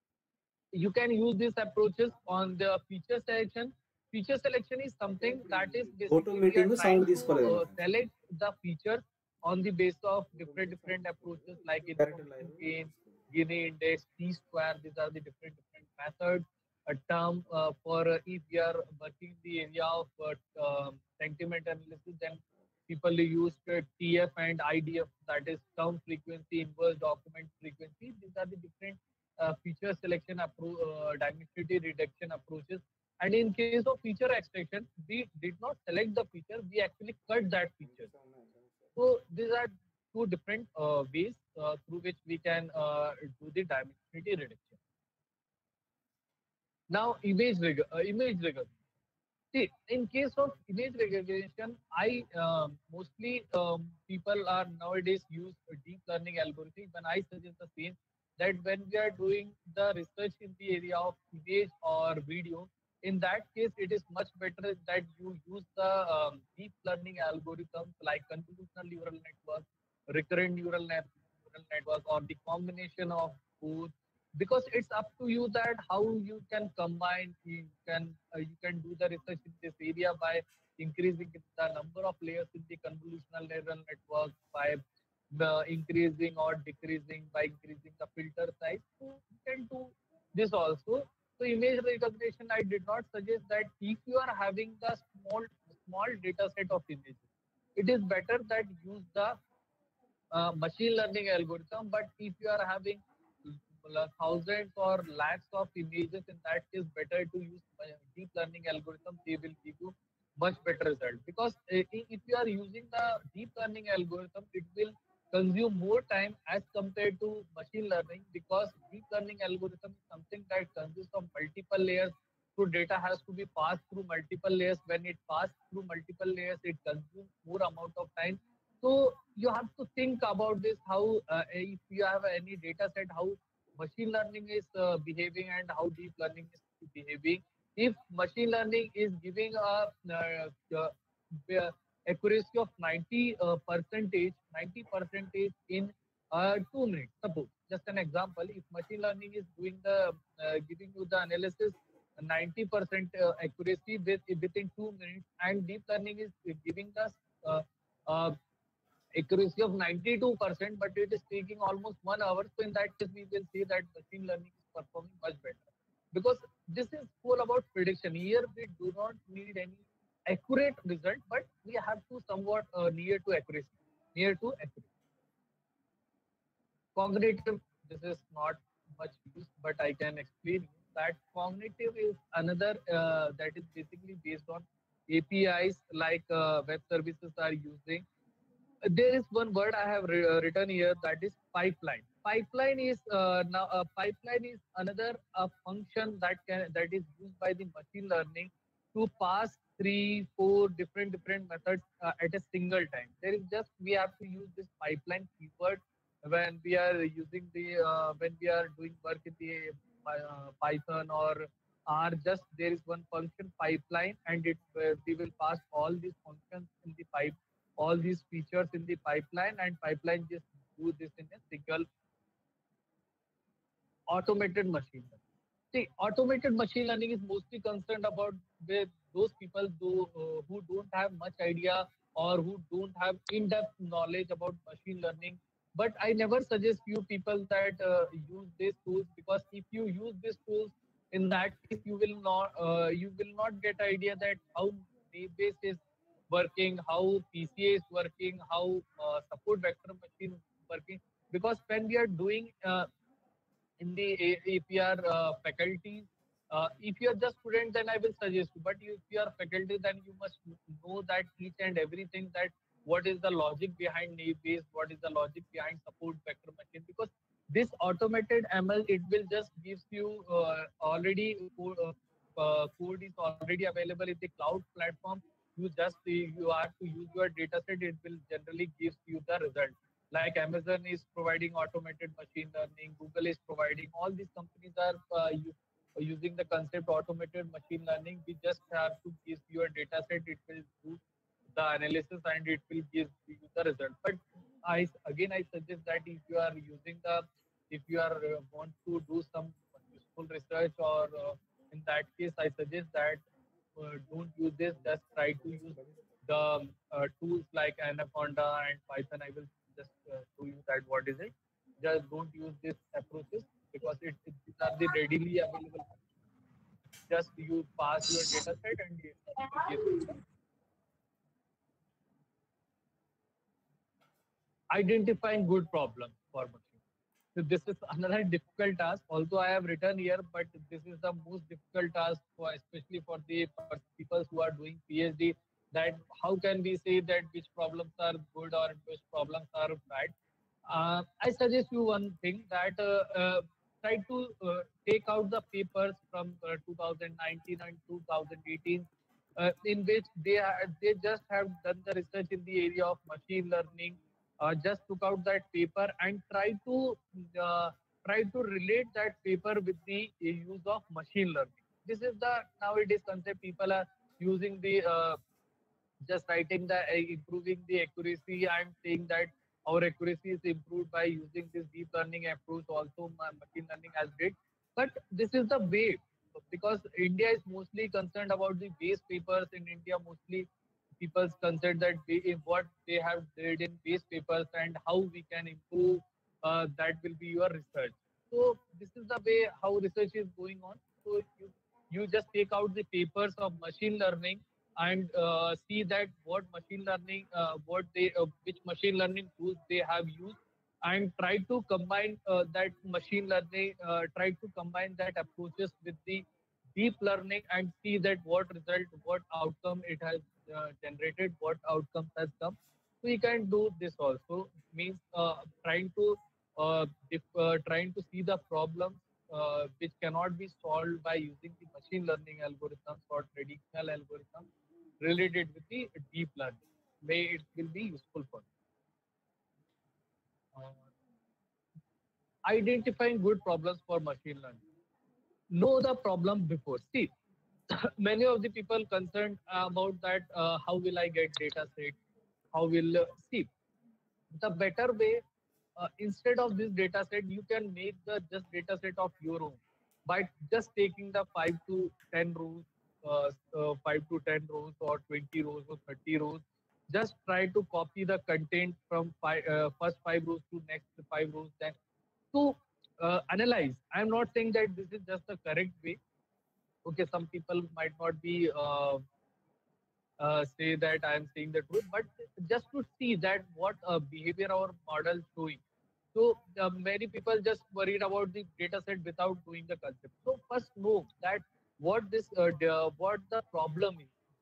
you can use these approaches on the feature selection. Feature selection is something that is Go to basically we meeting are gu trying sound to తీసుకోలేదు uh, select the features on the base of different different approaches like information gain, Gini index, T square. These are the different different methods. A term uh, for uh, if we are working in the area of uh, um, sentiment analysis, then people use uh, T F and I D F, that is term frequency, inverse document frequency. These are the different uh, feature selection appro uh, dimensionality reduction approaches. And in case of feature extraction, we did not select the feature, we actually cut that feature. So these are two different uh, ways uh, through which we can uh, do the dimensionality reduction. Now, image reg uh, image recognition. See, in case of image recognition, I um, mostly um, people are nowadays use a deep learning algorithm. When I suggest the same, that when we are doing the research in the area of image or video, in that case, it is much better that you use the um, deep learning algorithms like convolutional neural network, recurrent neural net neural network, or the combination of both, because it's up to you that how you can combine. You can uh, you can do the research in this area by increasing the number of layers in the convolutional neural network, by the increasing or decreasing, by increasing the filter size. So you can do this also. So image recognition, I did not suggest that if you are having the small small data set of images, it is better that use the uh, machine learning algorithm. But if you are having uh, thousands or lakhs of images, in that case better to use uh, deep learning algorithm. They will give you much better result, because uh, i- if you are using the deep learning algorithm, it will consume more time as compared to machine learning, because deep learning algorithm is something that consists of multiple layers. So data has to be passed through multiple layers. When it passes through multiple layers, it consumes more amount of time. So you have to think about this, how uh, if you have any data set, how machine learning is uh, behaving and how deep learning is behaving. If machine learning is giving a uh, uh, uh, accuracy of ninety uh, percentage, ninety percentage in uh, two minutes, suppose, just an example, if machine learning is doing the uh, giving you the analysis ninety percent uh, accuracy with, within two minutes, and deep learning is giving us uh, uh, accuracy of ninety-two percent, but it is taking almost one hour. So in that case, we will say that machine learning is performing much better, because this is all about prediction. Here we do not need any accurate result, but we have to somewhat uh, near to accuracy, near to accuracy. Cognitive, this is not much used, but I can explain you that cognitive is another uh, that is basically based on A P Is like uh, web services are using. There is one word I have re- uh, written here, that is pipeline. Pipeline is uh, now a pipeline is another uh, function that can that is used by the machine learning to pass three, four different different methods uh, at a single time. There is just we have to use this pipeline keyword when we are using the uh, when we are doing work in the uh, Python or R. Just there is one function pipeline, and it uh, we will pass all these functions in the pipe all these features in the pipeline, and pipeline just do this in a single automated machine learning. See, automated machine learning is mostly concerned about with those people do, uh, who don't have much idea or who don't have in-depth knowledge about machine learning. But I never suggest you people that uh, use these tools, because if you use these tools, in that case you will not uh, you will not get idea that how database is working, how P C A is working, how uh, support vector machine is working. Because when we are doing uh, in the A- APR uh, faculty, uh, if you are just student, then I will suggest you. But if you are faculty, then you must know that each and everything, that what is the logic behind naive what is the logic behind support vector machine. Because this automated M L, it will just gives you uh, already code, uh, uh, code is already available in the cloud platform. You just you have to use your data set. It will generally gives you the result. Like Amazon is providing automated machine learning, Google is providing. All these companies are uh, u- using the concept automated machine learning. We just have to give your data set. It will do the analysis and it will give you the result. But I again I suggest that if you are using the if you are uh, want to do some useful research, or uh, in that case I suggest that uh, don't use this. Just try to use the uh, tools like Anaconda and Python. I will just uh, show you that what is it. Just don't use these approaches, because it, it these are the readily available. Just you pass your data set and it will give you the identifying good problems for machine. So this is another difficult task. Although I have written here, but this is the most difficult task for, especially for the people who are doing PhD. That how can we say that which problems are good or which problems are bad? Uh, I suggest you one thing, that uh, uh, try to uh, take out the papers from uh, two thousand nineteen and two thousand eighteen, uh, in which they are, they just have done the research in the area of machine learning. Uh, just took out that paper and try to uh, try to relate that paper with the uh, use of machine learning. This is the nowadays concept people are using, the uh, just writing the uh, improving the accuracy. I'm saying that our accuracy is improved by using this deep learning approach. Also, ma- machine learning has did, but this is the way, because India is mostly concerned about the base papers. In India, mostly people consider that they, in what they have did in base papers and how we can improve. Uh, that will be your research. So this is the way how research is going on. So you you just take out the papers of machine learning and uh, see that what machine learning, uh, what they, uh, which machine learning tools they have used, and try to combine uh, that machine learning, uh, try to combine that approaches with the deep learning and see that what result, what outcome it has uh, generated, what outcomes has come. So you can do this also. Means uh, trying to uh, if uh, trying to see the problems uh, which cannot be solved by using the machine learning algorithms or traditional algorithms related with the deep learning. May it will be useful for you. Uh, identifying good problems for machine learning. Know the problem before. See, many of the people concerned about that. Uh, how will I get data set? How will uh, see the better way? Uh, instead of this data set, you can make the just data set of your own by just taking the five to ten rows, uh, uh, five to ten rows, or twenty rows, or thirty rows. Just try to copy the content from five, uh, first five rows to next five rows. Then to uh, analyze. I'm not saying that this is just the correct way. Okay, some people might not be uh, uh, say that I am saying the truth, but just to see that what uh, behavior our model showing. So uh, many people just worried about the data set without doing the concept. So first know that what this uh, the, what the problem is.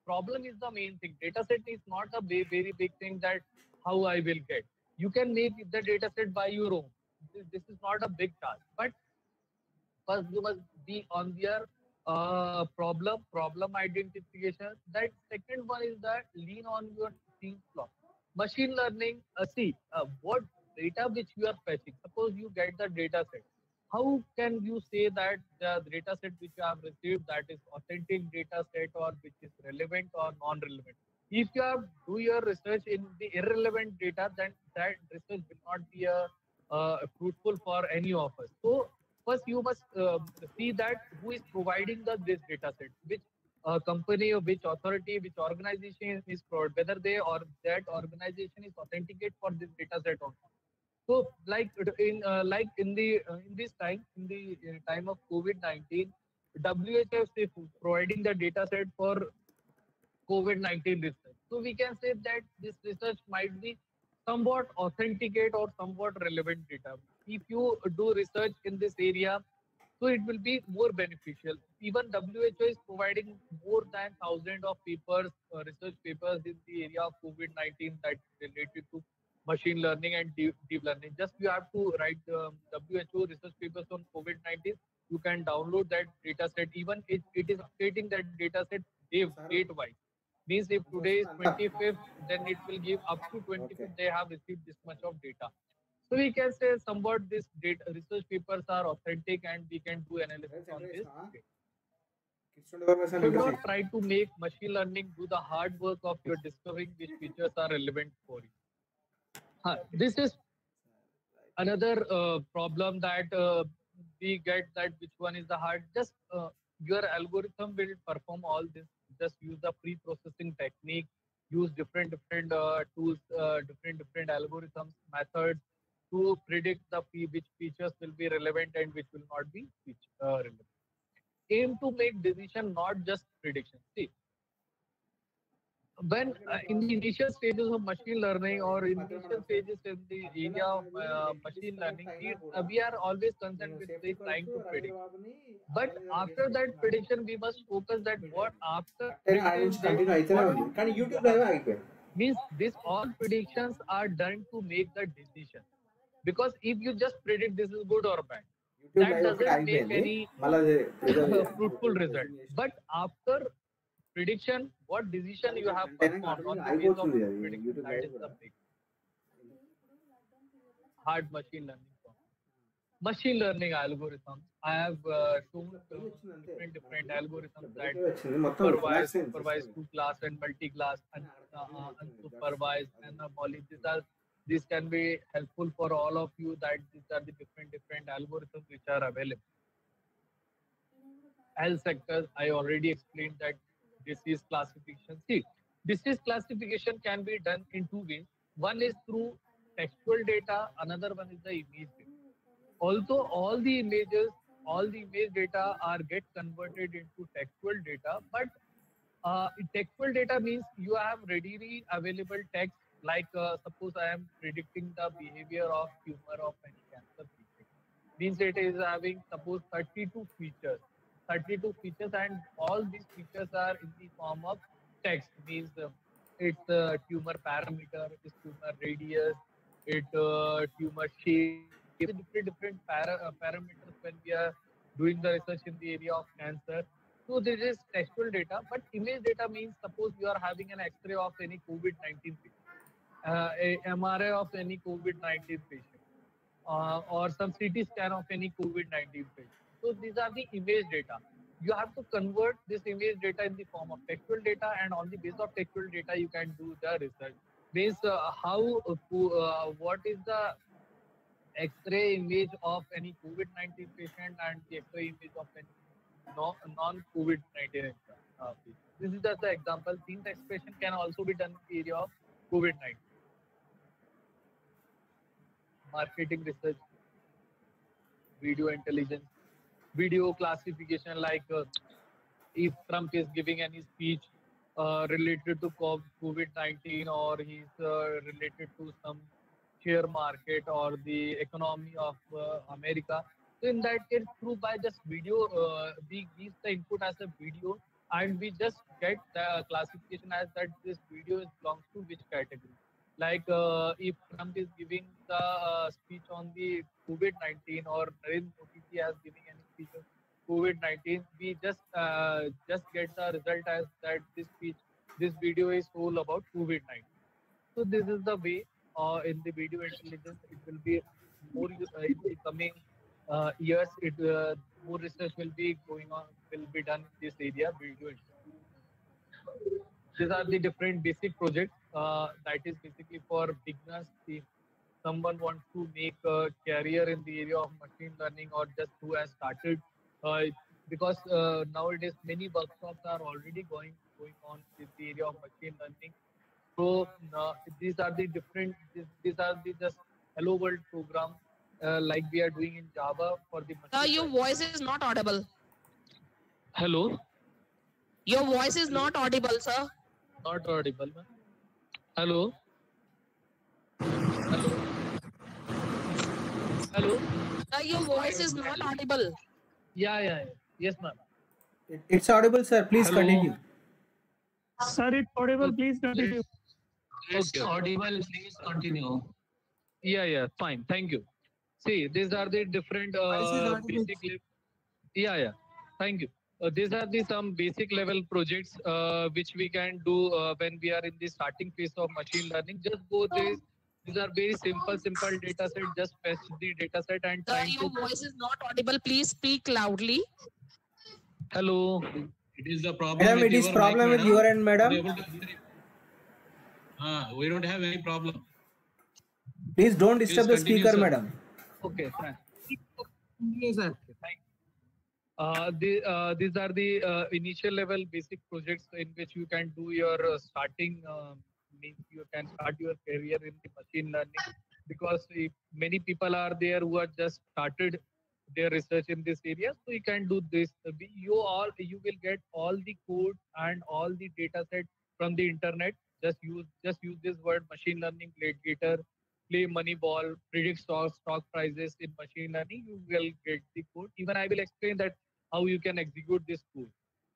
problem is the main thing. Data set is not a very, very big thing that how I will get. You can make the data set by your own. This, this is not a big task. But first you must be on their uh, problem, problem identification. That second one is that lean on your team flow. Machine learning, uh, see uh, what data which you are fetching. Suppose you get the data set. How can you say that the data set which you have received that is authentic data set or which is relevant or non-relevant? If you have do your research in the irrelevant data, then that research will not be a, uh, fruitful for any of us. So first you must uh, see that who is providing the this data set, which uh, company or which authority, which organization is provided, whether they or that organization is authenticate for this data set or not. So, like in uh, like in the uh, in this time, in the uh, time of COVID nineteen, W H O is providing the data set for COVID nineteen research. So we can say that this research might be somewhat authenticate or somewhat relevant data. If you do research in this area, so it will be more beneficial. Even W H O is providing more than thousand of papers, uh, research papers in the area of COVID nineteen that related to machine learning and deep, deep learning. Just you have to write um, W H O research papers on COVID nineteen. You can download that data set. Even it, it is updating that data set date wise. Means if today is twenty-fifth, then it will give up to twenty-fifth. They have received this much of data. So we can say somewhat this data research papers are authentic and we can do analysis on this. Should not try to make machine learning do the hard work of your discovering which features are relevant for you. Huh, this is another uh, problem that uh, we get, that which one is the hard. Just uh, your algorithm will perform all this. Just use the pre-processing technique, use different different uh, tools, uh, different different algorithms, methods to predict the fee, which features will be relevant and which will not be feature, uh, relevant. Aim to make decision, not just prediction. See, when uh, in the initial stages of machine learning or initial stages in the area of uh, machine learning, we, uh, we are always concerned with the trying to predict. But after that prediction, we must focus that what after means this all predictions are done to make the decision. Because if you just predict this is good or bad, that doesn't make any fruitful result. But after prediction, what decision you have performed on the basis of prediction, that is the big hard machine learning. Machine learning algorithms. I have uh, shown different different algorithms that supervised, supervised two class and multi-class and uh, unsupervised and uh, poly. These are these can be helpful for all of you. That these are the different different algorithms which are available. Health sectors, I already explained that disease classification. See, disease classification can be done in two ways. One is through textual data, another one is the image data. Although all the images, all the image data are get converted into textual data, but uh, textual data means you have readily available text. Like uh, suppose I am predicting the behavior of tumor of any cancer patient. Means it is having suppose thirty-two features. thirty-two features and all these features are in the form of text. Means uh, it's uh, tumor parameter, it's tumor radius, it uh, tumor shape, different different para, uh, parameters when we are doing the research in the area of cancer. So this is textual data, but image data means suppose you are having an X-ray of any COVID nineteen patient, uh, a M R I of any COVID nineteen patient, uh, or some C T scan of any COVID nineteen patient. So these are the image data. You have to convert this image data in the form of textual data, and on the basis of textual data, you can do the research. Means uh, how, uh, what is the X-ray image of any COVID nineteen patient and the X-ray image of any non-COVID nineteen uh, patient. This is just the example. Gene expression can also be done in the area of COVID nineteen. Marketing research, video intelligence, video classification, like uh, if Trump is giving any speech uh, related to COVID nineteen or he's uh, related to some share market or the economy of uh, America. So in that case, through by just video, uh, we give the input as a video. and we just get the classification as that this video is belongs to which category. Like uh, if Trump is giving the uh, speech on the COVID nineteen or Narendra Modi ji is giving any speech on COVID nineteen, we just uh, just get the result as that this speech, this video is all about COVID nineteen. So this is the way uh, in the video intelligence it will be more uh, in the coming uh, years. It uh, more research will be going on, will be done in this area, video intelligence. These are the different basic projects uh, that is basically for beginners. If someone wants to make a career in the area of machine learning or just who has started, uh, because uh, nowadays many workshops are already going going on in the area of machine learning. So uh, these are the different, these, these are the just Hello World program uh, like we are doing in Java for the machine Uh, your learning. voice is not audible. Hello, Your voice is not audible, sir. not audible. ma'am. Hello, hello, hello. Uh, your voice is not audible. Yeah, yeah, yeah. Yes, ma'am. It- It's audible, sir. Please Hello. continue. Sir, it's audible. Please continue. It's audible. Please continue. Yeah, yeah, fine. Thank you. See, these are the different uh, basic. le- Yeah, yeah. Thank you. Uh, these are the some basic level projects uh, which we can do uh, when we are in the starting phase of machine learning. Just go this. These are very simple, simple data set. Just fetch the data set and Sir, trying your to. voice is not audible. Please speak loudly. Hello. It is the problem Madam, with it is your problem mic, with your end, madam. madam. We're able to hear it. Ah, we don't have any problem. Please don't Please disturb the continue, speaker, sir. madam. Okay, fine. Yes, sir. Thank you. Uh, the, uh, these are the uh, initial level basic projects in which you can do your uh, starting, uh, means you can start your career in the machine learning, because if many people are there who are just started their research in this area, so you can do this. Uh, we- You all, you will get all the code and all the data set from the internet. Just use, just use this word machine learning Gladiator, play Moneyball, predict stock stock prices in machine learning. You will get the code. Even I will explain that how you can execute this code.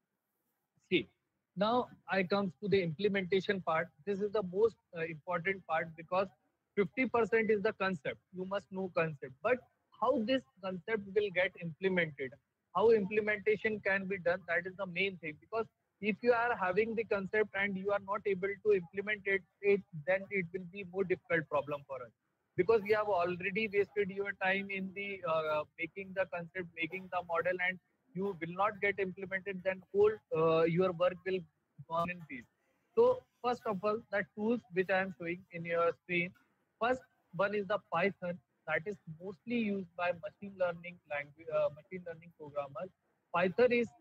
See, now I comes to the implementation part. This is the most uh, important part, because fifty percent is the concept. You must know concept, but how this concept will get implemented, how implementation can be done, that is the main thing. Because if you are having the concept and you are not able to implement it, it then it will be more difficult problem for us, because we have already wasted your time in the uh, making the concept, making the model, and you will not get implemented, then whole uh, your work will gone in peace. So first of all, the tools which I am showing in your screen, first one is the Python, that is mostly used by machine learning language, uh, machine learning programmers. Python is,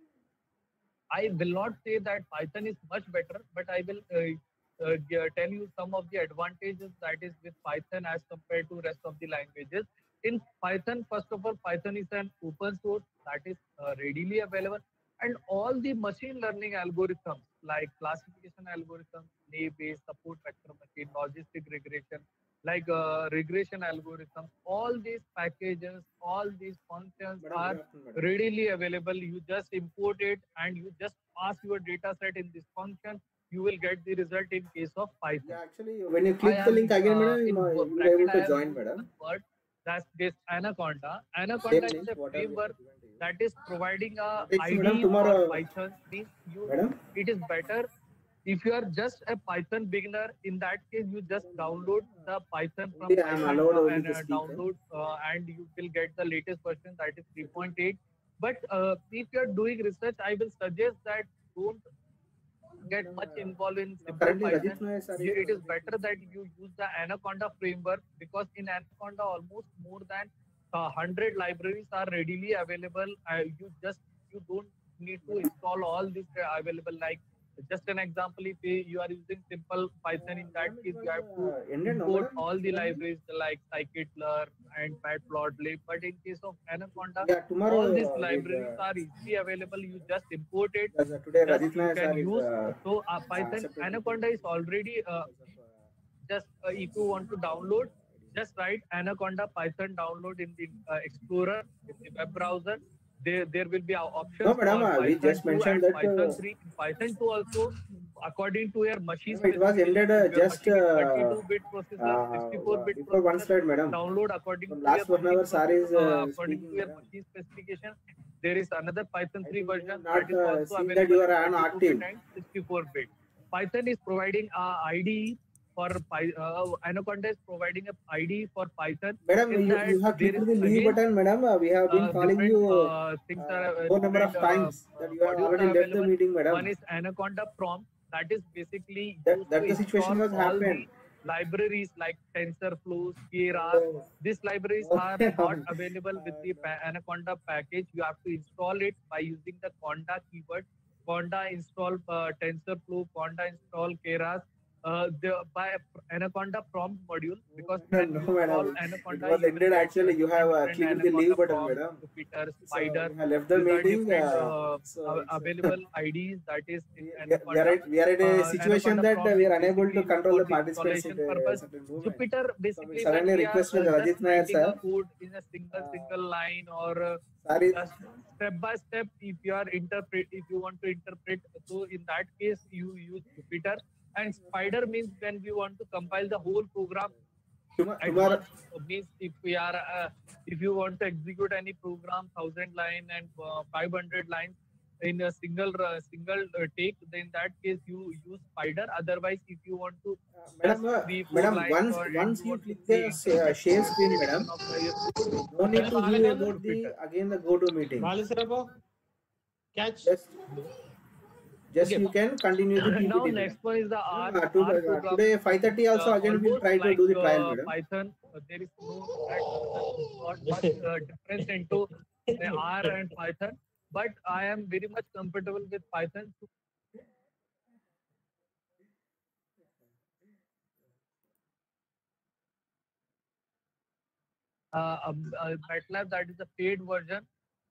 I will not say that Python is much better, but I will uh, uh, g- tell you some of the advantages that is with Python as compared to rest of the languages. In Python, first of all, Python is an open source that is uh, readily available, and all the machine learning algorithms like classification algorithms, naive-Bayes, support vector machine, logistic regression, like uh, regression algorithms, all these packages, all these functions Madam, are good afternoon, madam. readily available. You just import it and you just pass your data set in this function. You will get the result in case of Python. Yeah, actually, when you I click the have link again, uh, madam, in you are wo- you are bracket, able I to have join, used madam. one word, that's this Anaconda. Same Anaconda is link, a whatever we have framework given to you. that is providing a Thanks, madam. I D E for Tomorrow, Python. Means you, madam. it is better if you are just a Python beginner. In that case, you just download the Python from Only I am Python allowed uh, only and the uh, speaker. download uh, and you will get the latest version, that is three point eight. But uh, if you are doing research, I will suggest that don't get much involved in Now, simple currently, Python. Rajit Nair sir is You- It is presenting better this. that you use the Anaconda framework, because in Anaconda almost more than uh, one hundred libraries are readily available. Uh, you just you don't need to install all these uh, available. Like just an example, if you you are using simple Python, in that Madam, it case was you have to uh, ended, no, import madam? all the Event? libraries like scikit-learn and matplotlib. But in case of Anaconda, Yeah, tomorrow all these uh, with libraries uh, are easily available. You just import it, because uh, today just Rajit you Nair can sir is use. uh, So uh, uh, Python accepted the Anaconda team is already uh, because of uh, just uh, if you want to download, just write Anaconda Python download in the uh, Explorer, in the web browser. there there will be options No, madam, for uh, we Python just two mentioned and that, Python uh, three. In Python two also, according to your machine No, it was ended, uh, specification, if your just, machine is uh, thirty-two bit processor, uh, sixty-four bit before one processor, slide, madam. download according From to your last one machine hour, sir is processor, uh, uh, according speaking, to your madam. machine specification. There is another Python three version Not that is uh, also seen that available you in are thirty-two bit unactive. and sixty-four bit. Python is providing a I D E for Py- uh, Anaconda is providing a I D E for Python. Madam, In you, that you have there clicked is the leave again button, madam. Uh, we have been uh, calling different you uh, things uh, are uh, more number of different uh, times uh, that you have modules already are left the available. meeting, madam. One is Anaconda Prompt that is basically That, used that to the situation install was all happened. the libraries like TensorFlow, Keras. These libraries are not available with the pa- Anaconda package. You have to install it by using the Conda keyword. Conda install uh, TensorFlow, Conda install Keras. Uh, the by Anaconda prompt module, because No, when no, you install madam. It Anaconda, was you will ended get actually. uh, You have different uh, different clicked the leave Anaconda button, prompt, madam. Jupyter, So Spider. we have left the These are meeting. different Uh, uh, so av- it's, uh, available I D Es that is in we are, we are Anaconda. at, we are at a Uh, situation Anaconda that uh, prompt we is are unable to basically used control for the the participants installation at a purpose. certain moment. Jupyter So we basically when suddenly we are requested uh, Rajit just Nair writing sir. a code in a single single line or uh, Sorry, just step by step, if you are interpret if you want to interpret, so in that case you use Jupyter. And Spider means when we want to compile the whole program tomorrow, at tomorrow once. Uh, means if we are uh, if you want to execute any program thousand line and uh, five hundred lines in a single uh, single uh, take, then in that case you use Spider. Otherwise, if you want to just madam, uh, three four madam, lines once or and once you you want to click see the sa- uh, share screen, madam, interpretation of the no need to Then give use about the Jupyter. again the go to meeting. Catch. Just just Okay. you can continue the P P T. Now madam. next one is the R, Uh, to, R uh, programming. today five thirty It's, also uh, again we'll almost try to like do the trial, uh, madam. Python. Uh, there is no not much uh, difference into uh, R and Python, but I am very much comfortable with Python. Uh, um, uh, MATLAB, that is the paid version.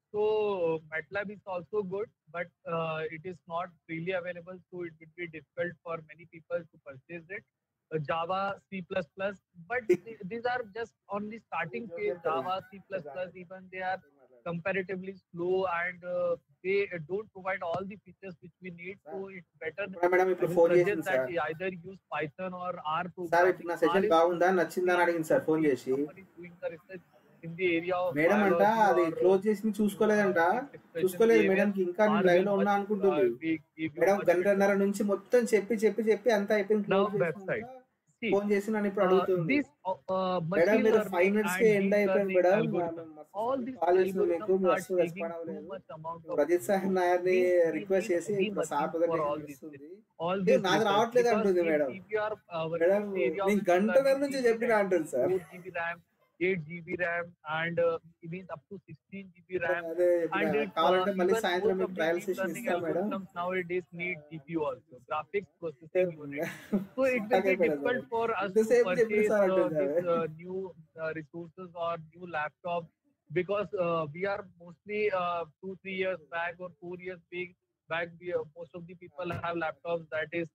So MATLAB is also good, but uh, it is not freely available, so it would be difficult for many people to purchase it. Uh, Java, C plus plus, but th- these are just on the starting phase. Java, C plus plus, even they are comparatively slow and uh, they uh, don't provide all the features which we need. So it's better. Madam I ఇప్పుడు will phone suggest చేసింది that sir you either use Python or R sir programming. ఇప్పుడు నా R session is బాగుందా నచ్చిందా అని అడిగింది sir phone చేసి somebody doing the research in the area of madam అంట biology అది or క్లోజ్ చేసి చూసుకోలేదంట expression చూసుకోలేదు behavior. మేడం ఇంకా నేను R లైవ్ will లో ఉన్నా much, అనుకుంటుంది uh, we give you madam much గంటన్నర నుంచి మొత్తం చెప్పి చెప్పి చెప్పి అంతా అయిపోయింది Now క్లోజ్ website. చేసినాక See, ఫోన్ చేసి నన్ను ఇప్పుడు uh, అడుగుతుంది this uh, uh, madam machine మీరు learning ఫైవ్ మినిట్స్ కి and ఎండ్ deep అయిపోయింది learning madam algorithms, all these call చేసిన మీకు algorithms మీరు are అసలు taking రెస్పాండ్ too అవ్వలేదు much amount of Rajith Saheb Nair ని we, we రిక్వెస్ట్ need చేసి heavy ఇప్పుడు sir machines for all presentation these ఇస్తుంది all ఏ, these నాది research, రావట్లేదు because అంటుంది if, madam if you are uh, working madam in the area of నేను deep గంటన్నర learning, నుంచి we need చెప్పిన at అంటుంది least sir four G B RAM, eight G B RAM, and uh, it means up to sixteen G B RAM. అదే And ఇప్పుడు it, uh, కావాలంటే మళ్ళీ even సాయంత్రం most మీకు of the trial deep session learning ఇస్తా madam algorithms nowadays need G P U also, graphics processing unit. So it will be అయిపోయింది difficult sir for us to ఇంతసేపు చెప్పిన purchase sir uh, అంటుంది this sir uh, new uh, resources or new laptop, because uh, we are mostly uh, two three years back or four years back. Back, we, uh, most of the people have laptops that is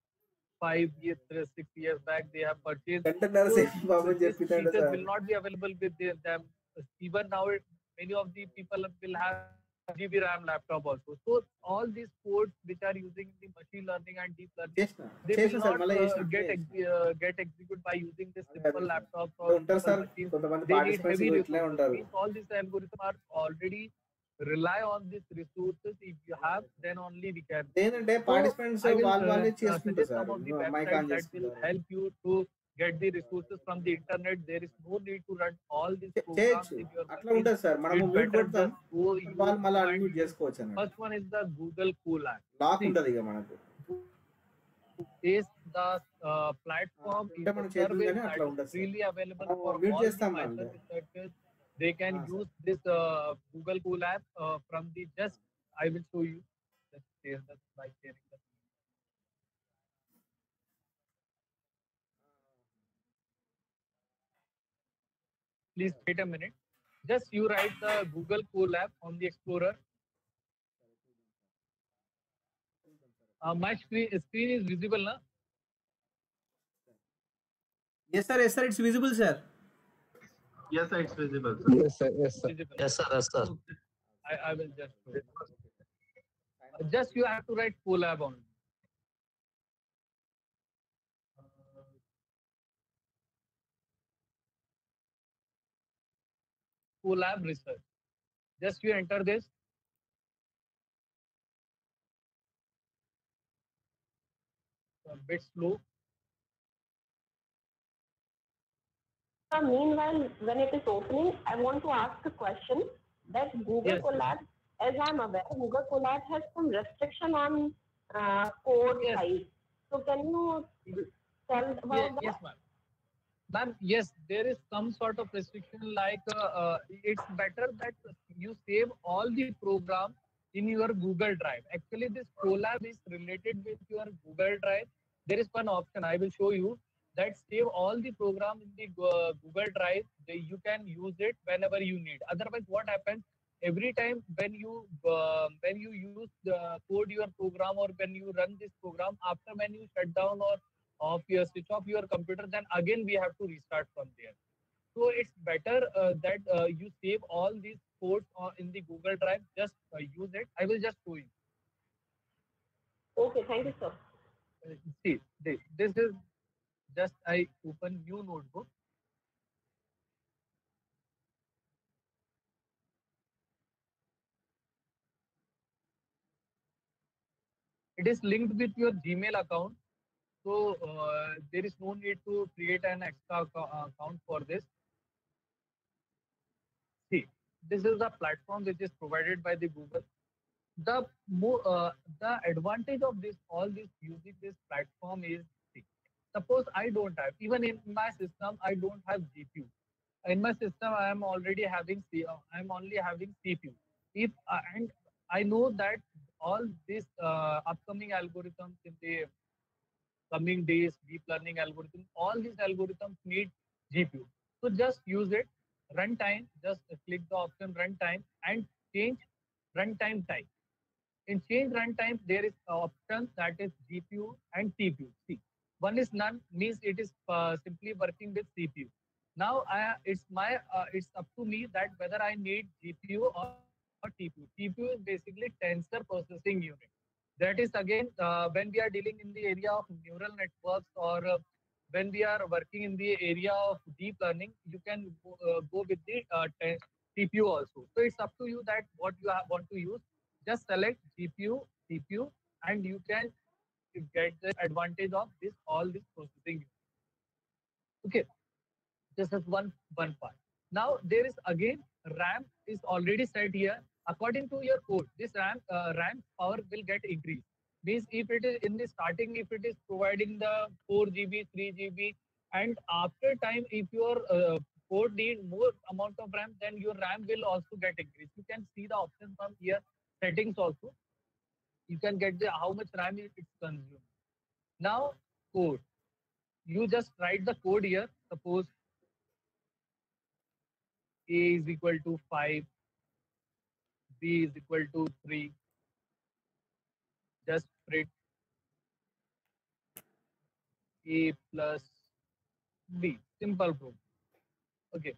five years, uh, six years back they have purchased. గంటన్నర So సేపు బాబు this చెప్పినాడు feature sir will not be available with the, them. Even now, it, many of the people will have G B RAM laptop also. So all these codes which are using the machine learning and deep learning, చేసిన they చేసిన will sir not మళ్ళీ uh, చేసిన get ex uh, get executed by using this simple laptops or ఉంటారు simple sir machines. కొంతమంది They need participants heavy ఇట్లే resources. ఉంటారు Means all these algorithms are already rely on these resources. If you have, then only we can. ఏంటంటే So participants I will వాళ్ళు uh, వాళ్ళే uh, చేసుకుంటారు suggest sir some of the mike websites on that will చేసుకుంటారు help you to get the resources from the internet. There is no need to run all these programs చేయొచ్చు in your అట్లా machine. ఉంటుంది sir మనము It's mute better కొడతాం just go వాళ్ళు మళ్ళీ use unmute and చేసుకోవచ్చు అన్నట్టు first one is the Google Colab. Lock See, ఉంటుంది ఇక మనకు is the uh, platform is అంటే a మన చేతులు service కానీ that అట్లా is ఉంటుంది సార్ freely available మనము for మ్యూట్ all the చేస్తాం Python వాళ్ళు researchers. They can ఆ, use sir this uh, Google Colab uh, from the just. I will show you. Let's share that by sharing that. Please wait a minute. Just you write the Google Colab on the Explorer. Uh, my screen screen is visible, na? yes sir yes sir it's visible sir Yes, sir, it's visible. Yes, sir. Yes, sir. Visible. Yes, sir. Yes, sir. Okay. I, I will just show you. Uh, Just you have to write Colab on. Colab research. Just you enter this. A bit slow. Uh, meanwhile, when it is opening, I want to ask a question that Google Yes. Colab, as I'm aware, Google Colab has some restriction on uh, code Yes. size. So can you tell about Yes, that? yes, ma'am. Ma'am, yes, there is some sort of restriction like uh, uh, it's better that you save all the program in your Google Drive. Actually, this Colab is related with your Google Drive. There is one option I will show you that save all the program in the uh, Google Drive. They, you can use it whenever you need. Otherwise, what happens? Every time when you uh, when you use the code your program or when you run this program, after when you shut down or off your switch off your computer, then again we have to restart from there. So it's better uh, that uh, you save all these codes uh, in the Google Drive. Just uh, use it. I will just show you. Okay, thank you, sir. Uh, see, this, this is just I open new notebook. It is linked with your Gmail account. So uh, there is no need to create an extra acco- uh, account for this. See, this is the platform which is provided by the Google. The more uh, the advantage of this all this using this platform is, see, suppose I don't have, even in my system I don't have G P U. In my system I am already having C, uh, I am only having C P U. If uh, and I know that all these uh, upcoming algorithms in the coming days, deep learning algorithms, all these algorithms need G P U. So just use it. Runtime, just click the option runtime and change runtime type. In change runtime, there is an option that is G P U and T P U. See, one is none means it is uh, simply working with C P U. Now, I, it's my uh, it's up to me that whether I need G P U or T P U. T P U is basically tensor processing unit. That is again uh, when we are dealing in the area of neural networks or uh, when we are working in the area of deep learning, you can go, uh, go with the uh, T P U also. So it's up to you that what you have, want to use. Just select G P U, C P U, and you can get the advantage of this all this processing. Okay, this is one one part. Now there is again RAM is already set here. According to your code, this RAM uh, RAM power will get increased. Means if it is in the starting, if it is providing the four G B, three G B, and after time, if your uh, code need more amount of RAM, then your RAM will also get increased. You can see the option from here settings also. You can get the how much RAM it consumes. Now code. You just write the code here. Suppose A is equal to five, B is equal to three. Just print A plus B. Simple program. Okay.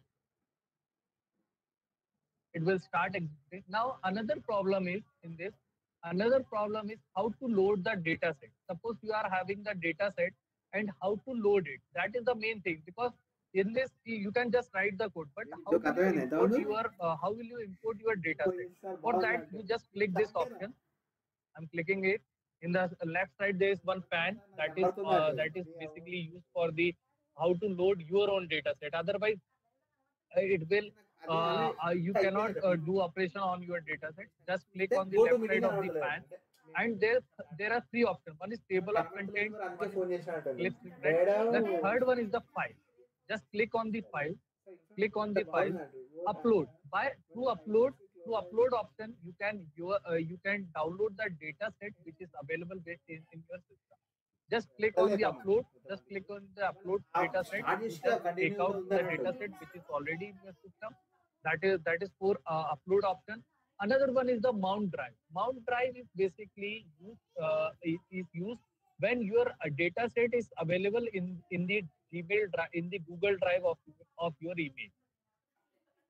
It will start executing. Now another problem is in this. Another problem is how to load the data set. Suppose you are having the data set and how to load it. That is the main thing, because in this you can just write the code, but how will you import your uh, how will you import your data set? For that you just click this option. I'm clicking it. In the left side there is one pan that is uh, that is basically used for the how to load your own data set. Otherwise uh, it will uh, uh, you cannot uh, do operation on your data set. Just click on the left side of the pan, and there there are three options. One is table of content, one is clip snippet. The third one is the file. Just click on the file, click on the file, upload. By through upload through upload option, you can you, uh, you can download the data set which is available in, in your system. Just click on the upload. Just click on the upload data set. Just take out the data set which is already in your system. That is that is for uh, upload option. Another one is the mount drive. Mount drive is basically used uh, is, is used when your uh, data set is available in in the Gmail drive, in the Google Drive of of your email.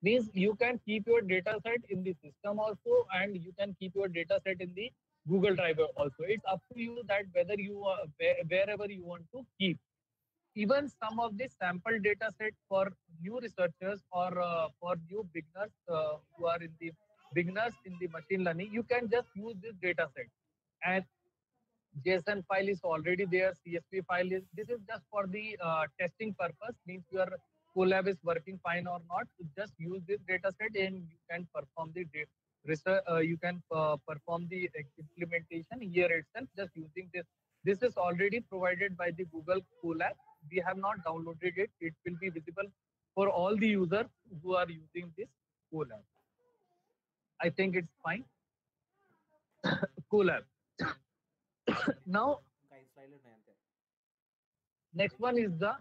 Means you can keep your data set in the system also, and you can keep your data set in the Google Drive also. It's up to you that whether you uh, where, wherever you want to keep. Even some of the sample data set for new researchers or uh, for new beginners uh, who are in the beginners in the machine learning, you can just use this data set. And JSON file is already there, C S V file is, this is just for the uh, testing purpose, means your Colab is working fine or not. So just use this data set and you can perform the research, uh, you can uh, perform the implementation here itself just using this. This is already provided by the Google Colab. We have not downloaded it. It will be visible for all the users who are using this Colab. I think it's fine. Colab. Now, next one is the.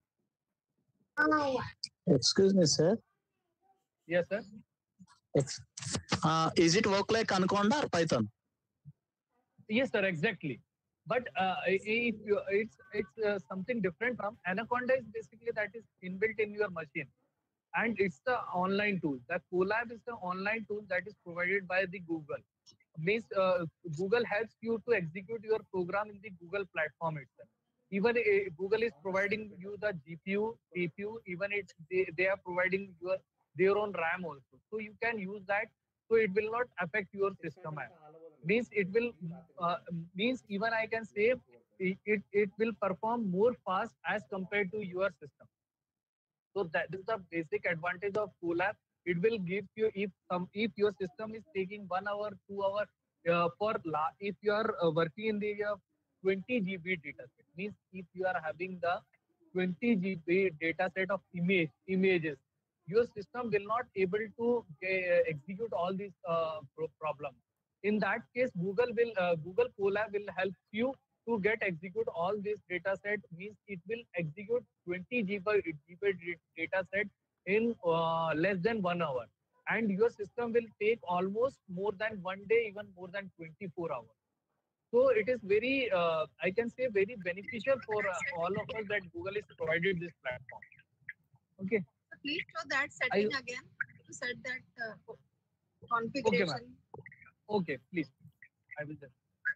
Excuse me, sir. Yes, sir. Ex- Uh, is it work like Anaconda or Python? Yes, sir, exactly. But uh, if you, it's it's uh, something different from Anaconda is basically that is inbuilt in your machine, and it's the online tool. The Colab is the online tool that is provided by the Google. Means uh, Google helps you to execute your program in the Google platform itself. Even uh, Google is providing you the G P U, C P U. Even it they, they are providing your their own RAM also. So you can use that. So it will not affect your system app. Means it will uh, means even I can say it, it it will perform more fast as compared to your system. So that is the basic advantage of Colab. It will give you, if some if your system is taking one hour, two hour uh, for la, if you are uh, working in the area of twenty G B data set, means if you are having the twenty G B data set of image images, your system will not able to uh, execute all these uh, pro- problems. In that case, Google will uh, Google Colab will help you to get execute all this data set. Means it will execute twenty G B data set in uh, less than one hour, and your system will take almost more than one day, even more than twenty-four hours. So it is very, uh, I can say, very beneficial for uh, all of us that Google is provided this platform. Okay. Please show that I, setting again. You said that uh, okay, configuration. ma'am. Okay, please. I will just.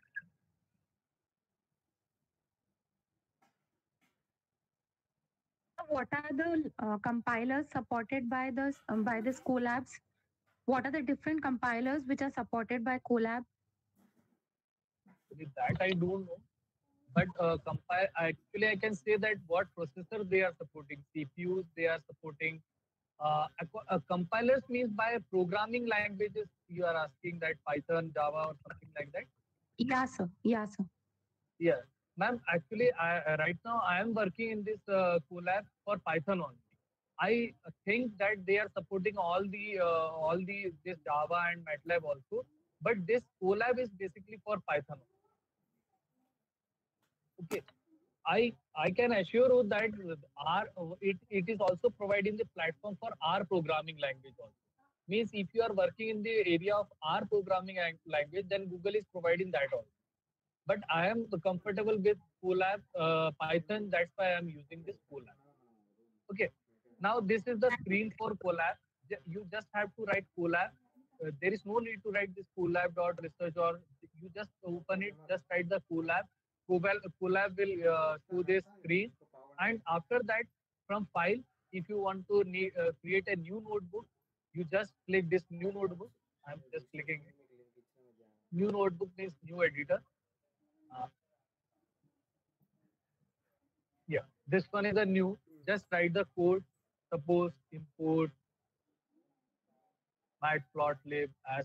What are the uh, compilers supported by the um, by this Colabs? What are the different compilers which are supported by Colab? With that I don't know, but uh, compile actually I can say that what processor they are supporting, C P Us they are supporting. Uh, uh, compilers means by programming languages you are asking, that Python, Java, or something like that. Yeah, sir. Yeah, sir. Yeah, ma'am. Actually, I, uh, right now I am working in this uh, Colab for Python only. I think that they are supporting all the uh, all the this Java and MATLAB also, but this Colab is basically for Python. Okay, I I can assure you that our it, it is also providing the platform for our programming language also. Means if you are working in the area of our programming language, then Google is providing that also. But I am comfortable with Colab uh, Python. That's why I am using this Colab. Okay. Now this is the screen for Colab. You just have to write Colab. Uh, there is no need to write this Colab.research, or you just open it, just write the Colab. Colab, Colab will uh, show this screen. And after that, from file, if you want to need, uh, create a new notebook, you just click this new notebook. I'm just clicking it. New notebook means new editor. Uh, yeah, this one is a new. Just write the code. Suppose import matplotlib as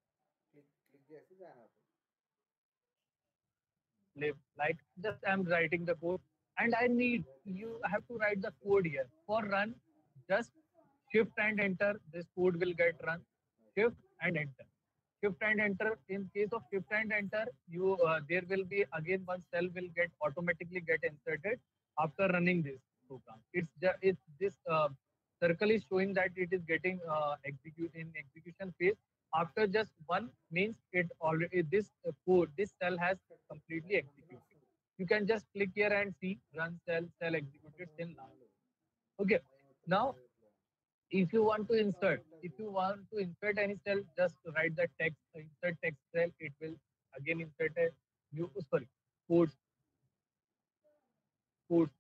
lib. Like just I'm writing the code, and I need you have to write the code here. For run, just shift and enter. This code will get run. Shift and enter. Shift and enter. In case of shift and enter, you uh, there will be again one cell will get automatically get inserted after running this program. It's just it's this uh, circle is showing that it is getting uh, execute in execution phase. After just one means it already this uh, code this cell has completely executed. You can just click here and see run cell cell executed till now. Okay, now If you want to insert, if you want to insert any cell, just write the text, insert text cell. It will again insert a new, oh, sorry, codes, codes.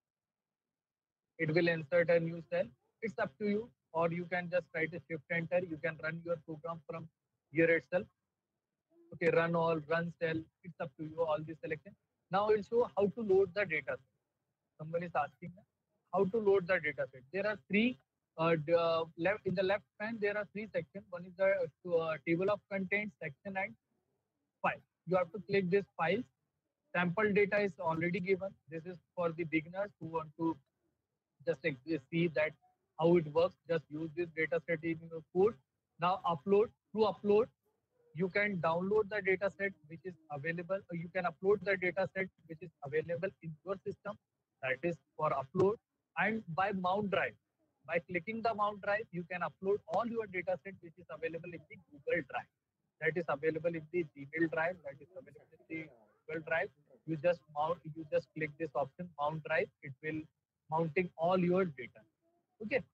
It will insert a new cell. It's up to you, or you can just write a shift enter. You can run your program from here itself. Okay, run all, run cell. It's up to you, all the selection. Now I'll show how to load the data set. Someone is asking how to load the data set. There are three, uh, d- uh, left in the left hand, there are three sections. One is the uh, table of contents section and file. You have to click this files. Sample data is already given. This is for the beginners who want to just ex- see that how it works. Just use this data set in your code. Now upload. Through upload, you can download the data set which is available, or you can upload the data set which is available in your system. That is for upload. And by mount drive, by clicking the mount drive, you can upload all your data set which is available in the Google Drive. That is available in the Gmail Drive. That is available in the Google Drive. You just mount. You just click this option, mount drive. It will mounting all your data. Okay.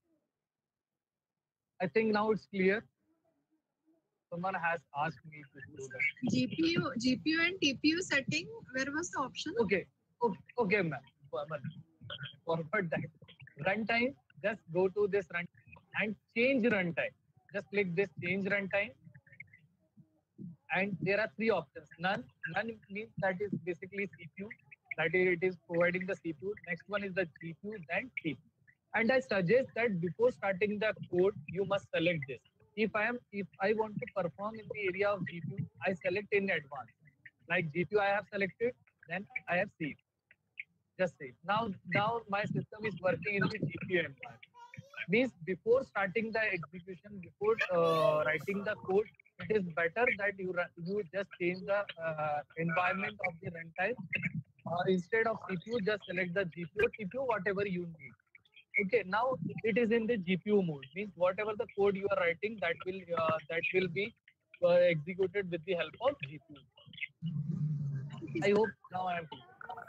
I think now it's clear. Someone has asked me to do that. G P U, G P U and T P U setting, where was the option? Okay, okay, okay, ma'am. Ma'am, forward that. Runtime, just go to this run and change runtime. Just click this change runtime. And there are three options. None, none means that is basically C P U. That is, it is providing the C P U. Next one is the G P U, then T P U. And I suggest that before starting the code, you must select this. If I am, if I want to perform in the area of G P U, I select in advance. Like G P U, I have selected, then I have saved. Just save. Now, now my system is working in the G P U environment. Means before starting the execution, before uh, writing the code, it is better that you run, you just change the uh, environment of the runtime. Or instead of C P U, just select the G P U, T P U, whatever you need. Okay, now it is in the G P U mode. Means whatever the code you are writing, that will uh, that will be uh, executed with the help of G P U. I hope now I am clear.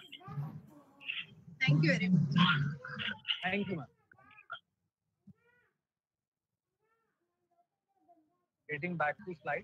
Thank you very much. Thank you, ma'am. Getting back to slide.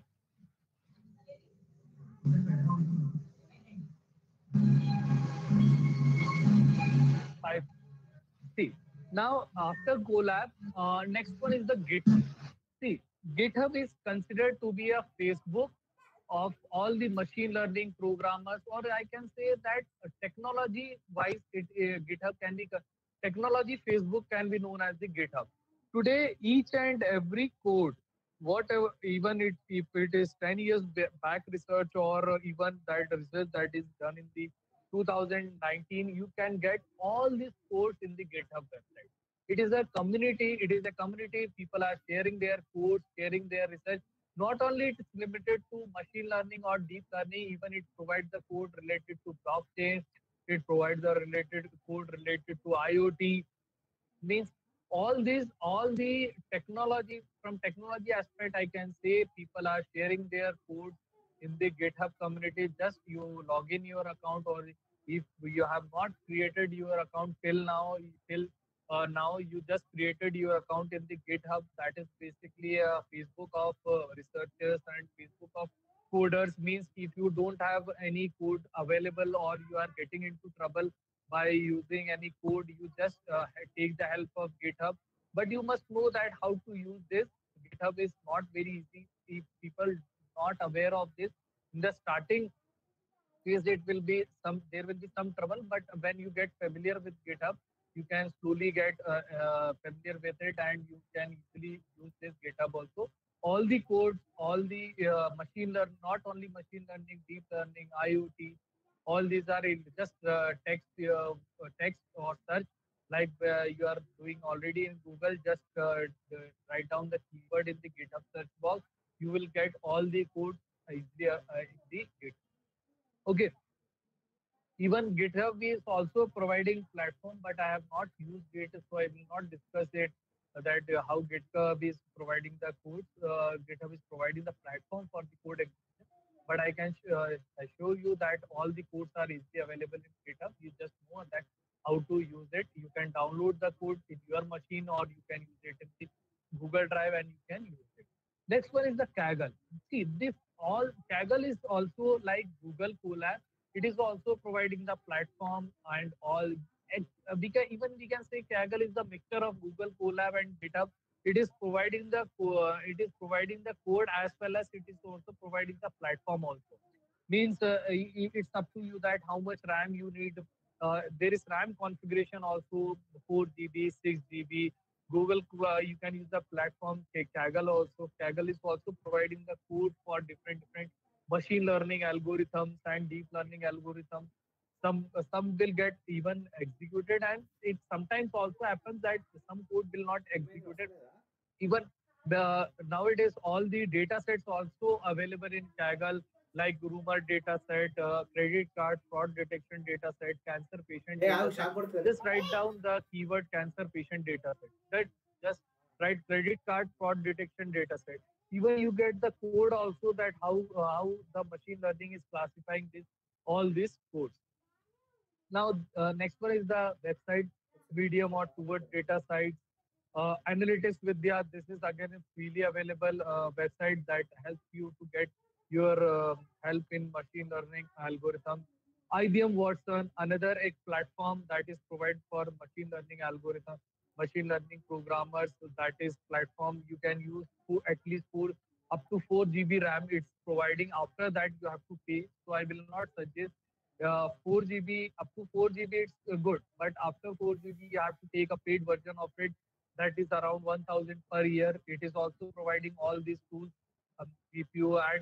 Five. See, now after Colab, uh, next one is the GitHub. See, GitHub is considered to be a Facebook of all the machine learning programmers, or I can say that uh, technology-wise, it uh, GitHub can be co- technology. Facebook can be known as the GitHub. Today, each and every code, whatever, even it, if it is ten years ba- back research, or even that research that is done in the two thousand nineteen, you can get all these codes in the GitHub website. It is a community. It is a community. People are sharing their codes, sharing their research. Not only it is limited to machine learning or deep learning, even it provides the code related to blockchain. It provides the related code related to IoT. Means all these, all the technology, from technology aspect, I can say people are sharing their code in the GitHub community. Just you log in your account, or if you have not created your account till now, till uh, now you just created your account in the GitHub. That is basically a Facebook of uh, researchers and Facebook of coders. Means if you don't have any code available, or you are getting into trouble by using any code, you just uh, take the help of GitHub. But you must know that how to use this. GitHub is not very easy. If people not aware of this, in the starting phase, it will be some, there will be some trouble. But when you get familiar with GitHub, you can slowly get uh, uh, familiar with it, and you can easily use this GitHub also. All the codes, all the uh, machine learning, not only machine learning, deep learning, IoT, all these are in just uh, text, uh, uh, text or search. Like uh, you are doing already in Google, just uh, uh, write down the keyword in the GitHub search box. You will get all the codes easily uh, in the GitHub. Okay. Even GitHub is also providing platform, but I have not used it, so I will not discuss it. uh, That uh, how GitHub is providing the code. Uh, GitHub is providing the platform for the code execution. But I can sh- uh, I show you that all the codes are easily available in GitHub. You just know that how to use it. You can download the code in your machine or you can use it in the Google Drive and you can use it. Next one is the Kaggle. See, this all Kaggle is also like Google Colab. It is also providing the platform and all. And uh, we can even we can say Kaggle is the mixture of Google Colab and GitHub. It is providing the co- uh, it is providing the code as well as it is also providing the platform also. Means uh, i- i- it's up to you that how much RAM you need. Uh, there is RAM configuration also four G B, six G B. Google, uh, you can use the platform K- Kaggle also. Kaggle is also providing the code for different different machine learning algorithms and deep learning algorithms. Some uh, some will get even executed, and it sometimes also happens that some code will not executed. Even the nowadays all the data sets also available in Kaggle, like rumor data set, uh, credit card fraud detection data set, cancer patient Hey, data I'll set. start with Just write down the keyword cancer patient data set. That just write credit card fraud detection data set. Even you get the code also that how uh, how the machine learning is classifying this all these codes. Now, uh, next one is the website Medium or towards data sites. Uh, Analytics Vidya, this is again a freely available uh, website that helps you to get your uh, help in machine learning algorithm. I B M Watson, another a platform that is provided for machine learning algorithm, machine learning programmers. So that is platform you can use for at least for up to four G B RAM. It's providing. After that, you have to pay. So I will not suggest uh, four G B up to four G B. It's uh, good, but after four G B, you have to take a paid version of it that is around one thousand per year. It is also providing all these tools, um, G P U and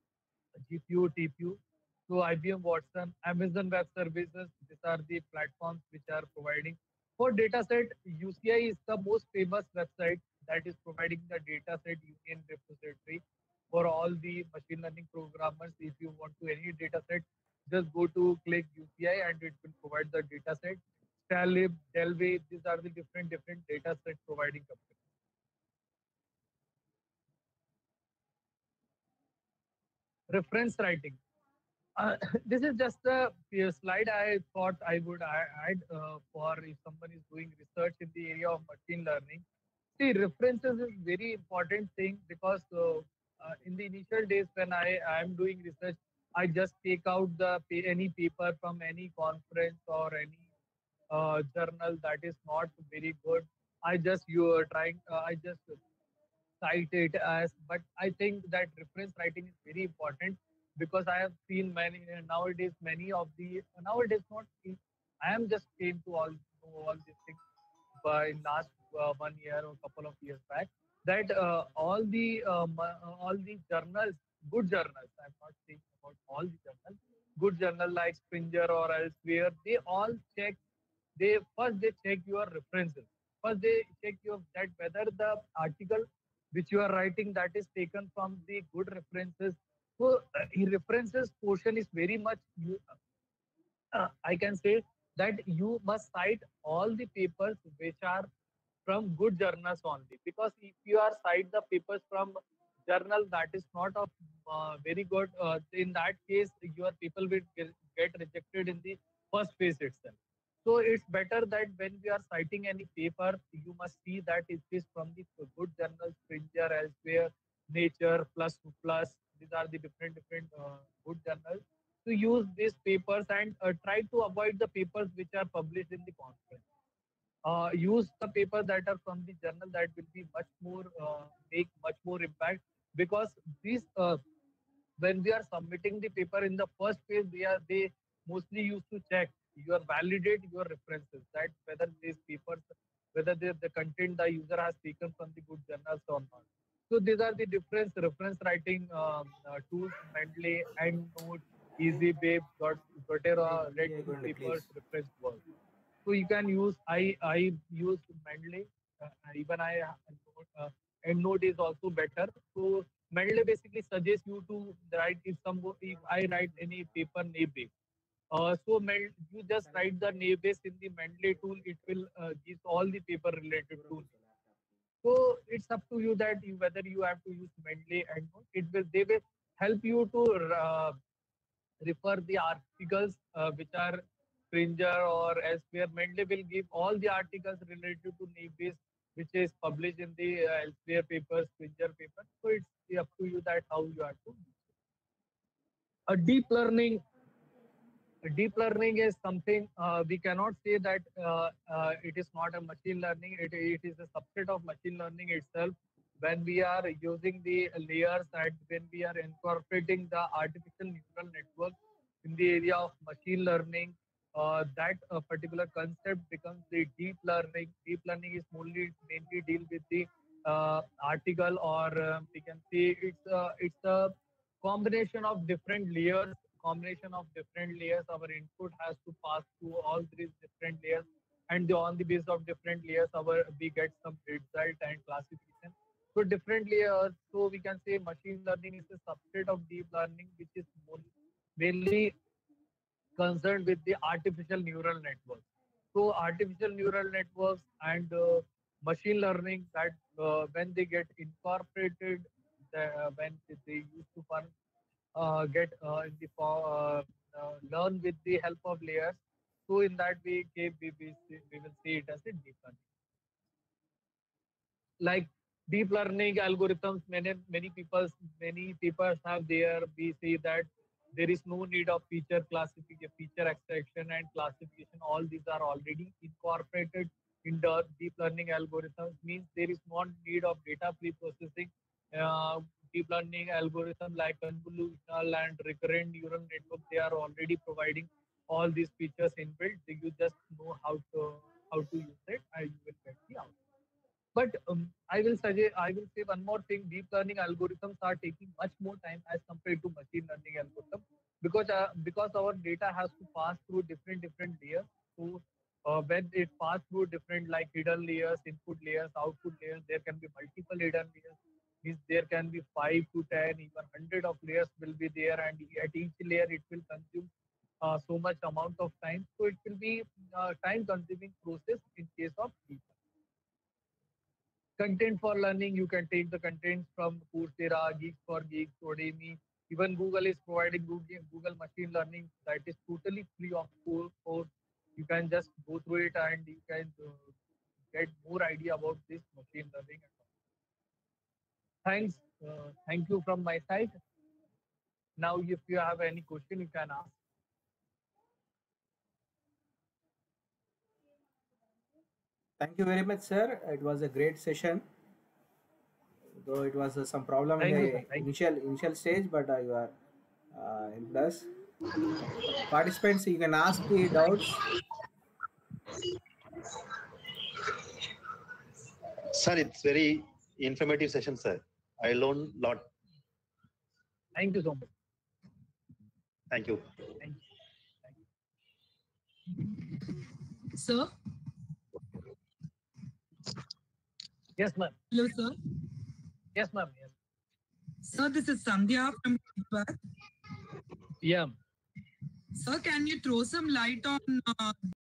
G P U, T P U. So I B M Watson, Amazon Web Services, these are the platforms which are providing. For dataset, U C I is the most famous website that is providing the dataset union repository for all the machine learning programmers. If you want to any dataset, just go to click U C I and it will provide the dataset. Stalib, Delway, these are the different different dataset providing companies. Reference writing. Uh, this is just a, a slide I thought I would a- add uh, for if someone is doing research in the area of machine learning. See, references is very important thing because uh, uh, in the initial days when I am doing research, I just take out the pa- any paper from any conference or any uh, journal that is not very good. I just you are trying. Uh, I just cite it as, but I think that reference writing is very important because I have seen many nowadays many of the nowadays not in, I am just came to all to all these things but in last uh, one year or couple of years back that uh, all the um, uh, all the journals, good journals, I'm not saying about all the journals, good journal like Springer or elsewhere, they all check, they first they check your references, first they check your that whether the article which you are writing that is taken from the good references. So uh, references portion is very much you, uh, I can say that you must cite all the papers which are from good journals only. Because if you are cite the papers from journal that is not of uh, very good, uh, in that case your people will get, get rejected in the first phase itself. So it's better that when we are citing any paper, you must see that it is from the good journals, Springer, elsewhere, Nature, Plus Plus. These are the different different uh, good journals to use these papers and uh, try to avoid the papers which are published in the conference. Uh, use the papers that are from the journal that will be much more uh, make much more impact because these uh, when we are submitting the paper in the first phase, they are they mostly used to check your validate your references that whether these papers whether they, the content the user has taken from the good journals or not. So these are the different reference writing um, uh, tools: Mendeley, EndNote, EasyBabe, Dot, Dotera, Red Two Papers, Reference Work. So you can use I I use Mendeley. Uh, even I uh, EndNote is also better. So Mendeley basically suggests you to write if some if I write any paper name base. Uh, so Mel, you just write the name base in the Mendeley tool. It will uh, give all the paper related to. So it's up to you that you, whether you have to use Mendeley and not. It will they will help you to uh, refer the articles uh, which are Springer or Elsevier, Mendeley will give all the articles related to NIBIS, which is published in the uh, Elsevier paper, Springer paper. So it's up to you that how you are to. A deep learning. Deep learning is something uh, we cannot say that uh, uh, it is not a machine learning. It, it is a subset of machine learning itself. When we are using the layers and when we are incorporating the artificial neural network in the area of machine learning, uh, that uh, particular concept becomes the deep learning. Deep learning is mainly mainly deal with the uh, article, or uh, we can say it's a, it's a combination of different layers. Combination of different layers. Our input has to pass through all these different layers, and the, on the basis of different layers, our we get some result and classification. So different layers. So we can say machine learning is a subset of deep learning, which is mainly concerned with the artificial neural networks. So artificial neural networks and uh, machine learning, that uh, when they get incorporated, uh, when they used to fun, uh, get uh, in the uh, uh, learn with the help of layers. So in that way, we, we, we we will see it as a deep learning. Like deep learning algorithms, many many people many papers have there. We see that there is no need of feature classification, feature extraction and classification. All these are already incorporated in the deep learning algorithms. Means there is no need of data pre-processing. Uh, deep learning algorithm like convolutional and recurrent neural network, they are already providing all these features inbuilt. You just know how to how to use it, and you will get the outcome. But um, I will suggest, I will say one more thing. Deep learning algorithms are taking much more time as compared to machine learning algorithms, because uh, because our data has to pass through different different layers. So uh, when it pass through different like hidden layers, input layers, output layers, there can be multiple hidden layers. Means there can be five to ten, even hundred of layers will be there, and at each layer it will consume uh, so much amount of time. So it will be uh, time-consuming process in case of deep learning. Content for learning, you can take the contents from Coursera, Geeks for Geeks, Udemy. Even Google is providing Google, Google machine learning that is totally free of course. You can just go through it and you can uh, get more idea about this machine learning. Thanks. Uh, thank you from my side. Now, if you have any question, you can ask. Thank you very much, sir. It was a great session. Though it was uh, some problem Thank in you, the sir. Thank initial initial stage, but uh, you are uh, helped us. Participants, you can ask the doubts. Sir, it's very informative session, sir. I learned a lot. Thank you so much. Thank you. Thank you. Sir? Yes, ma'am. Hello, sir. Yes, ma'am. Yes. Sir, this is Sandhya from feedback. Yeah. Sir, can you throw some light on uh,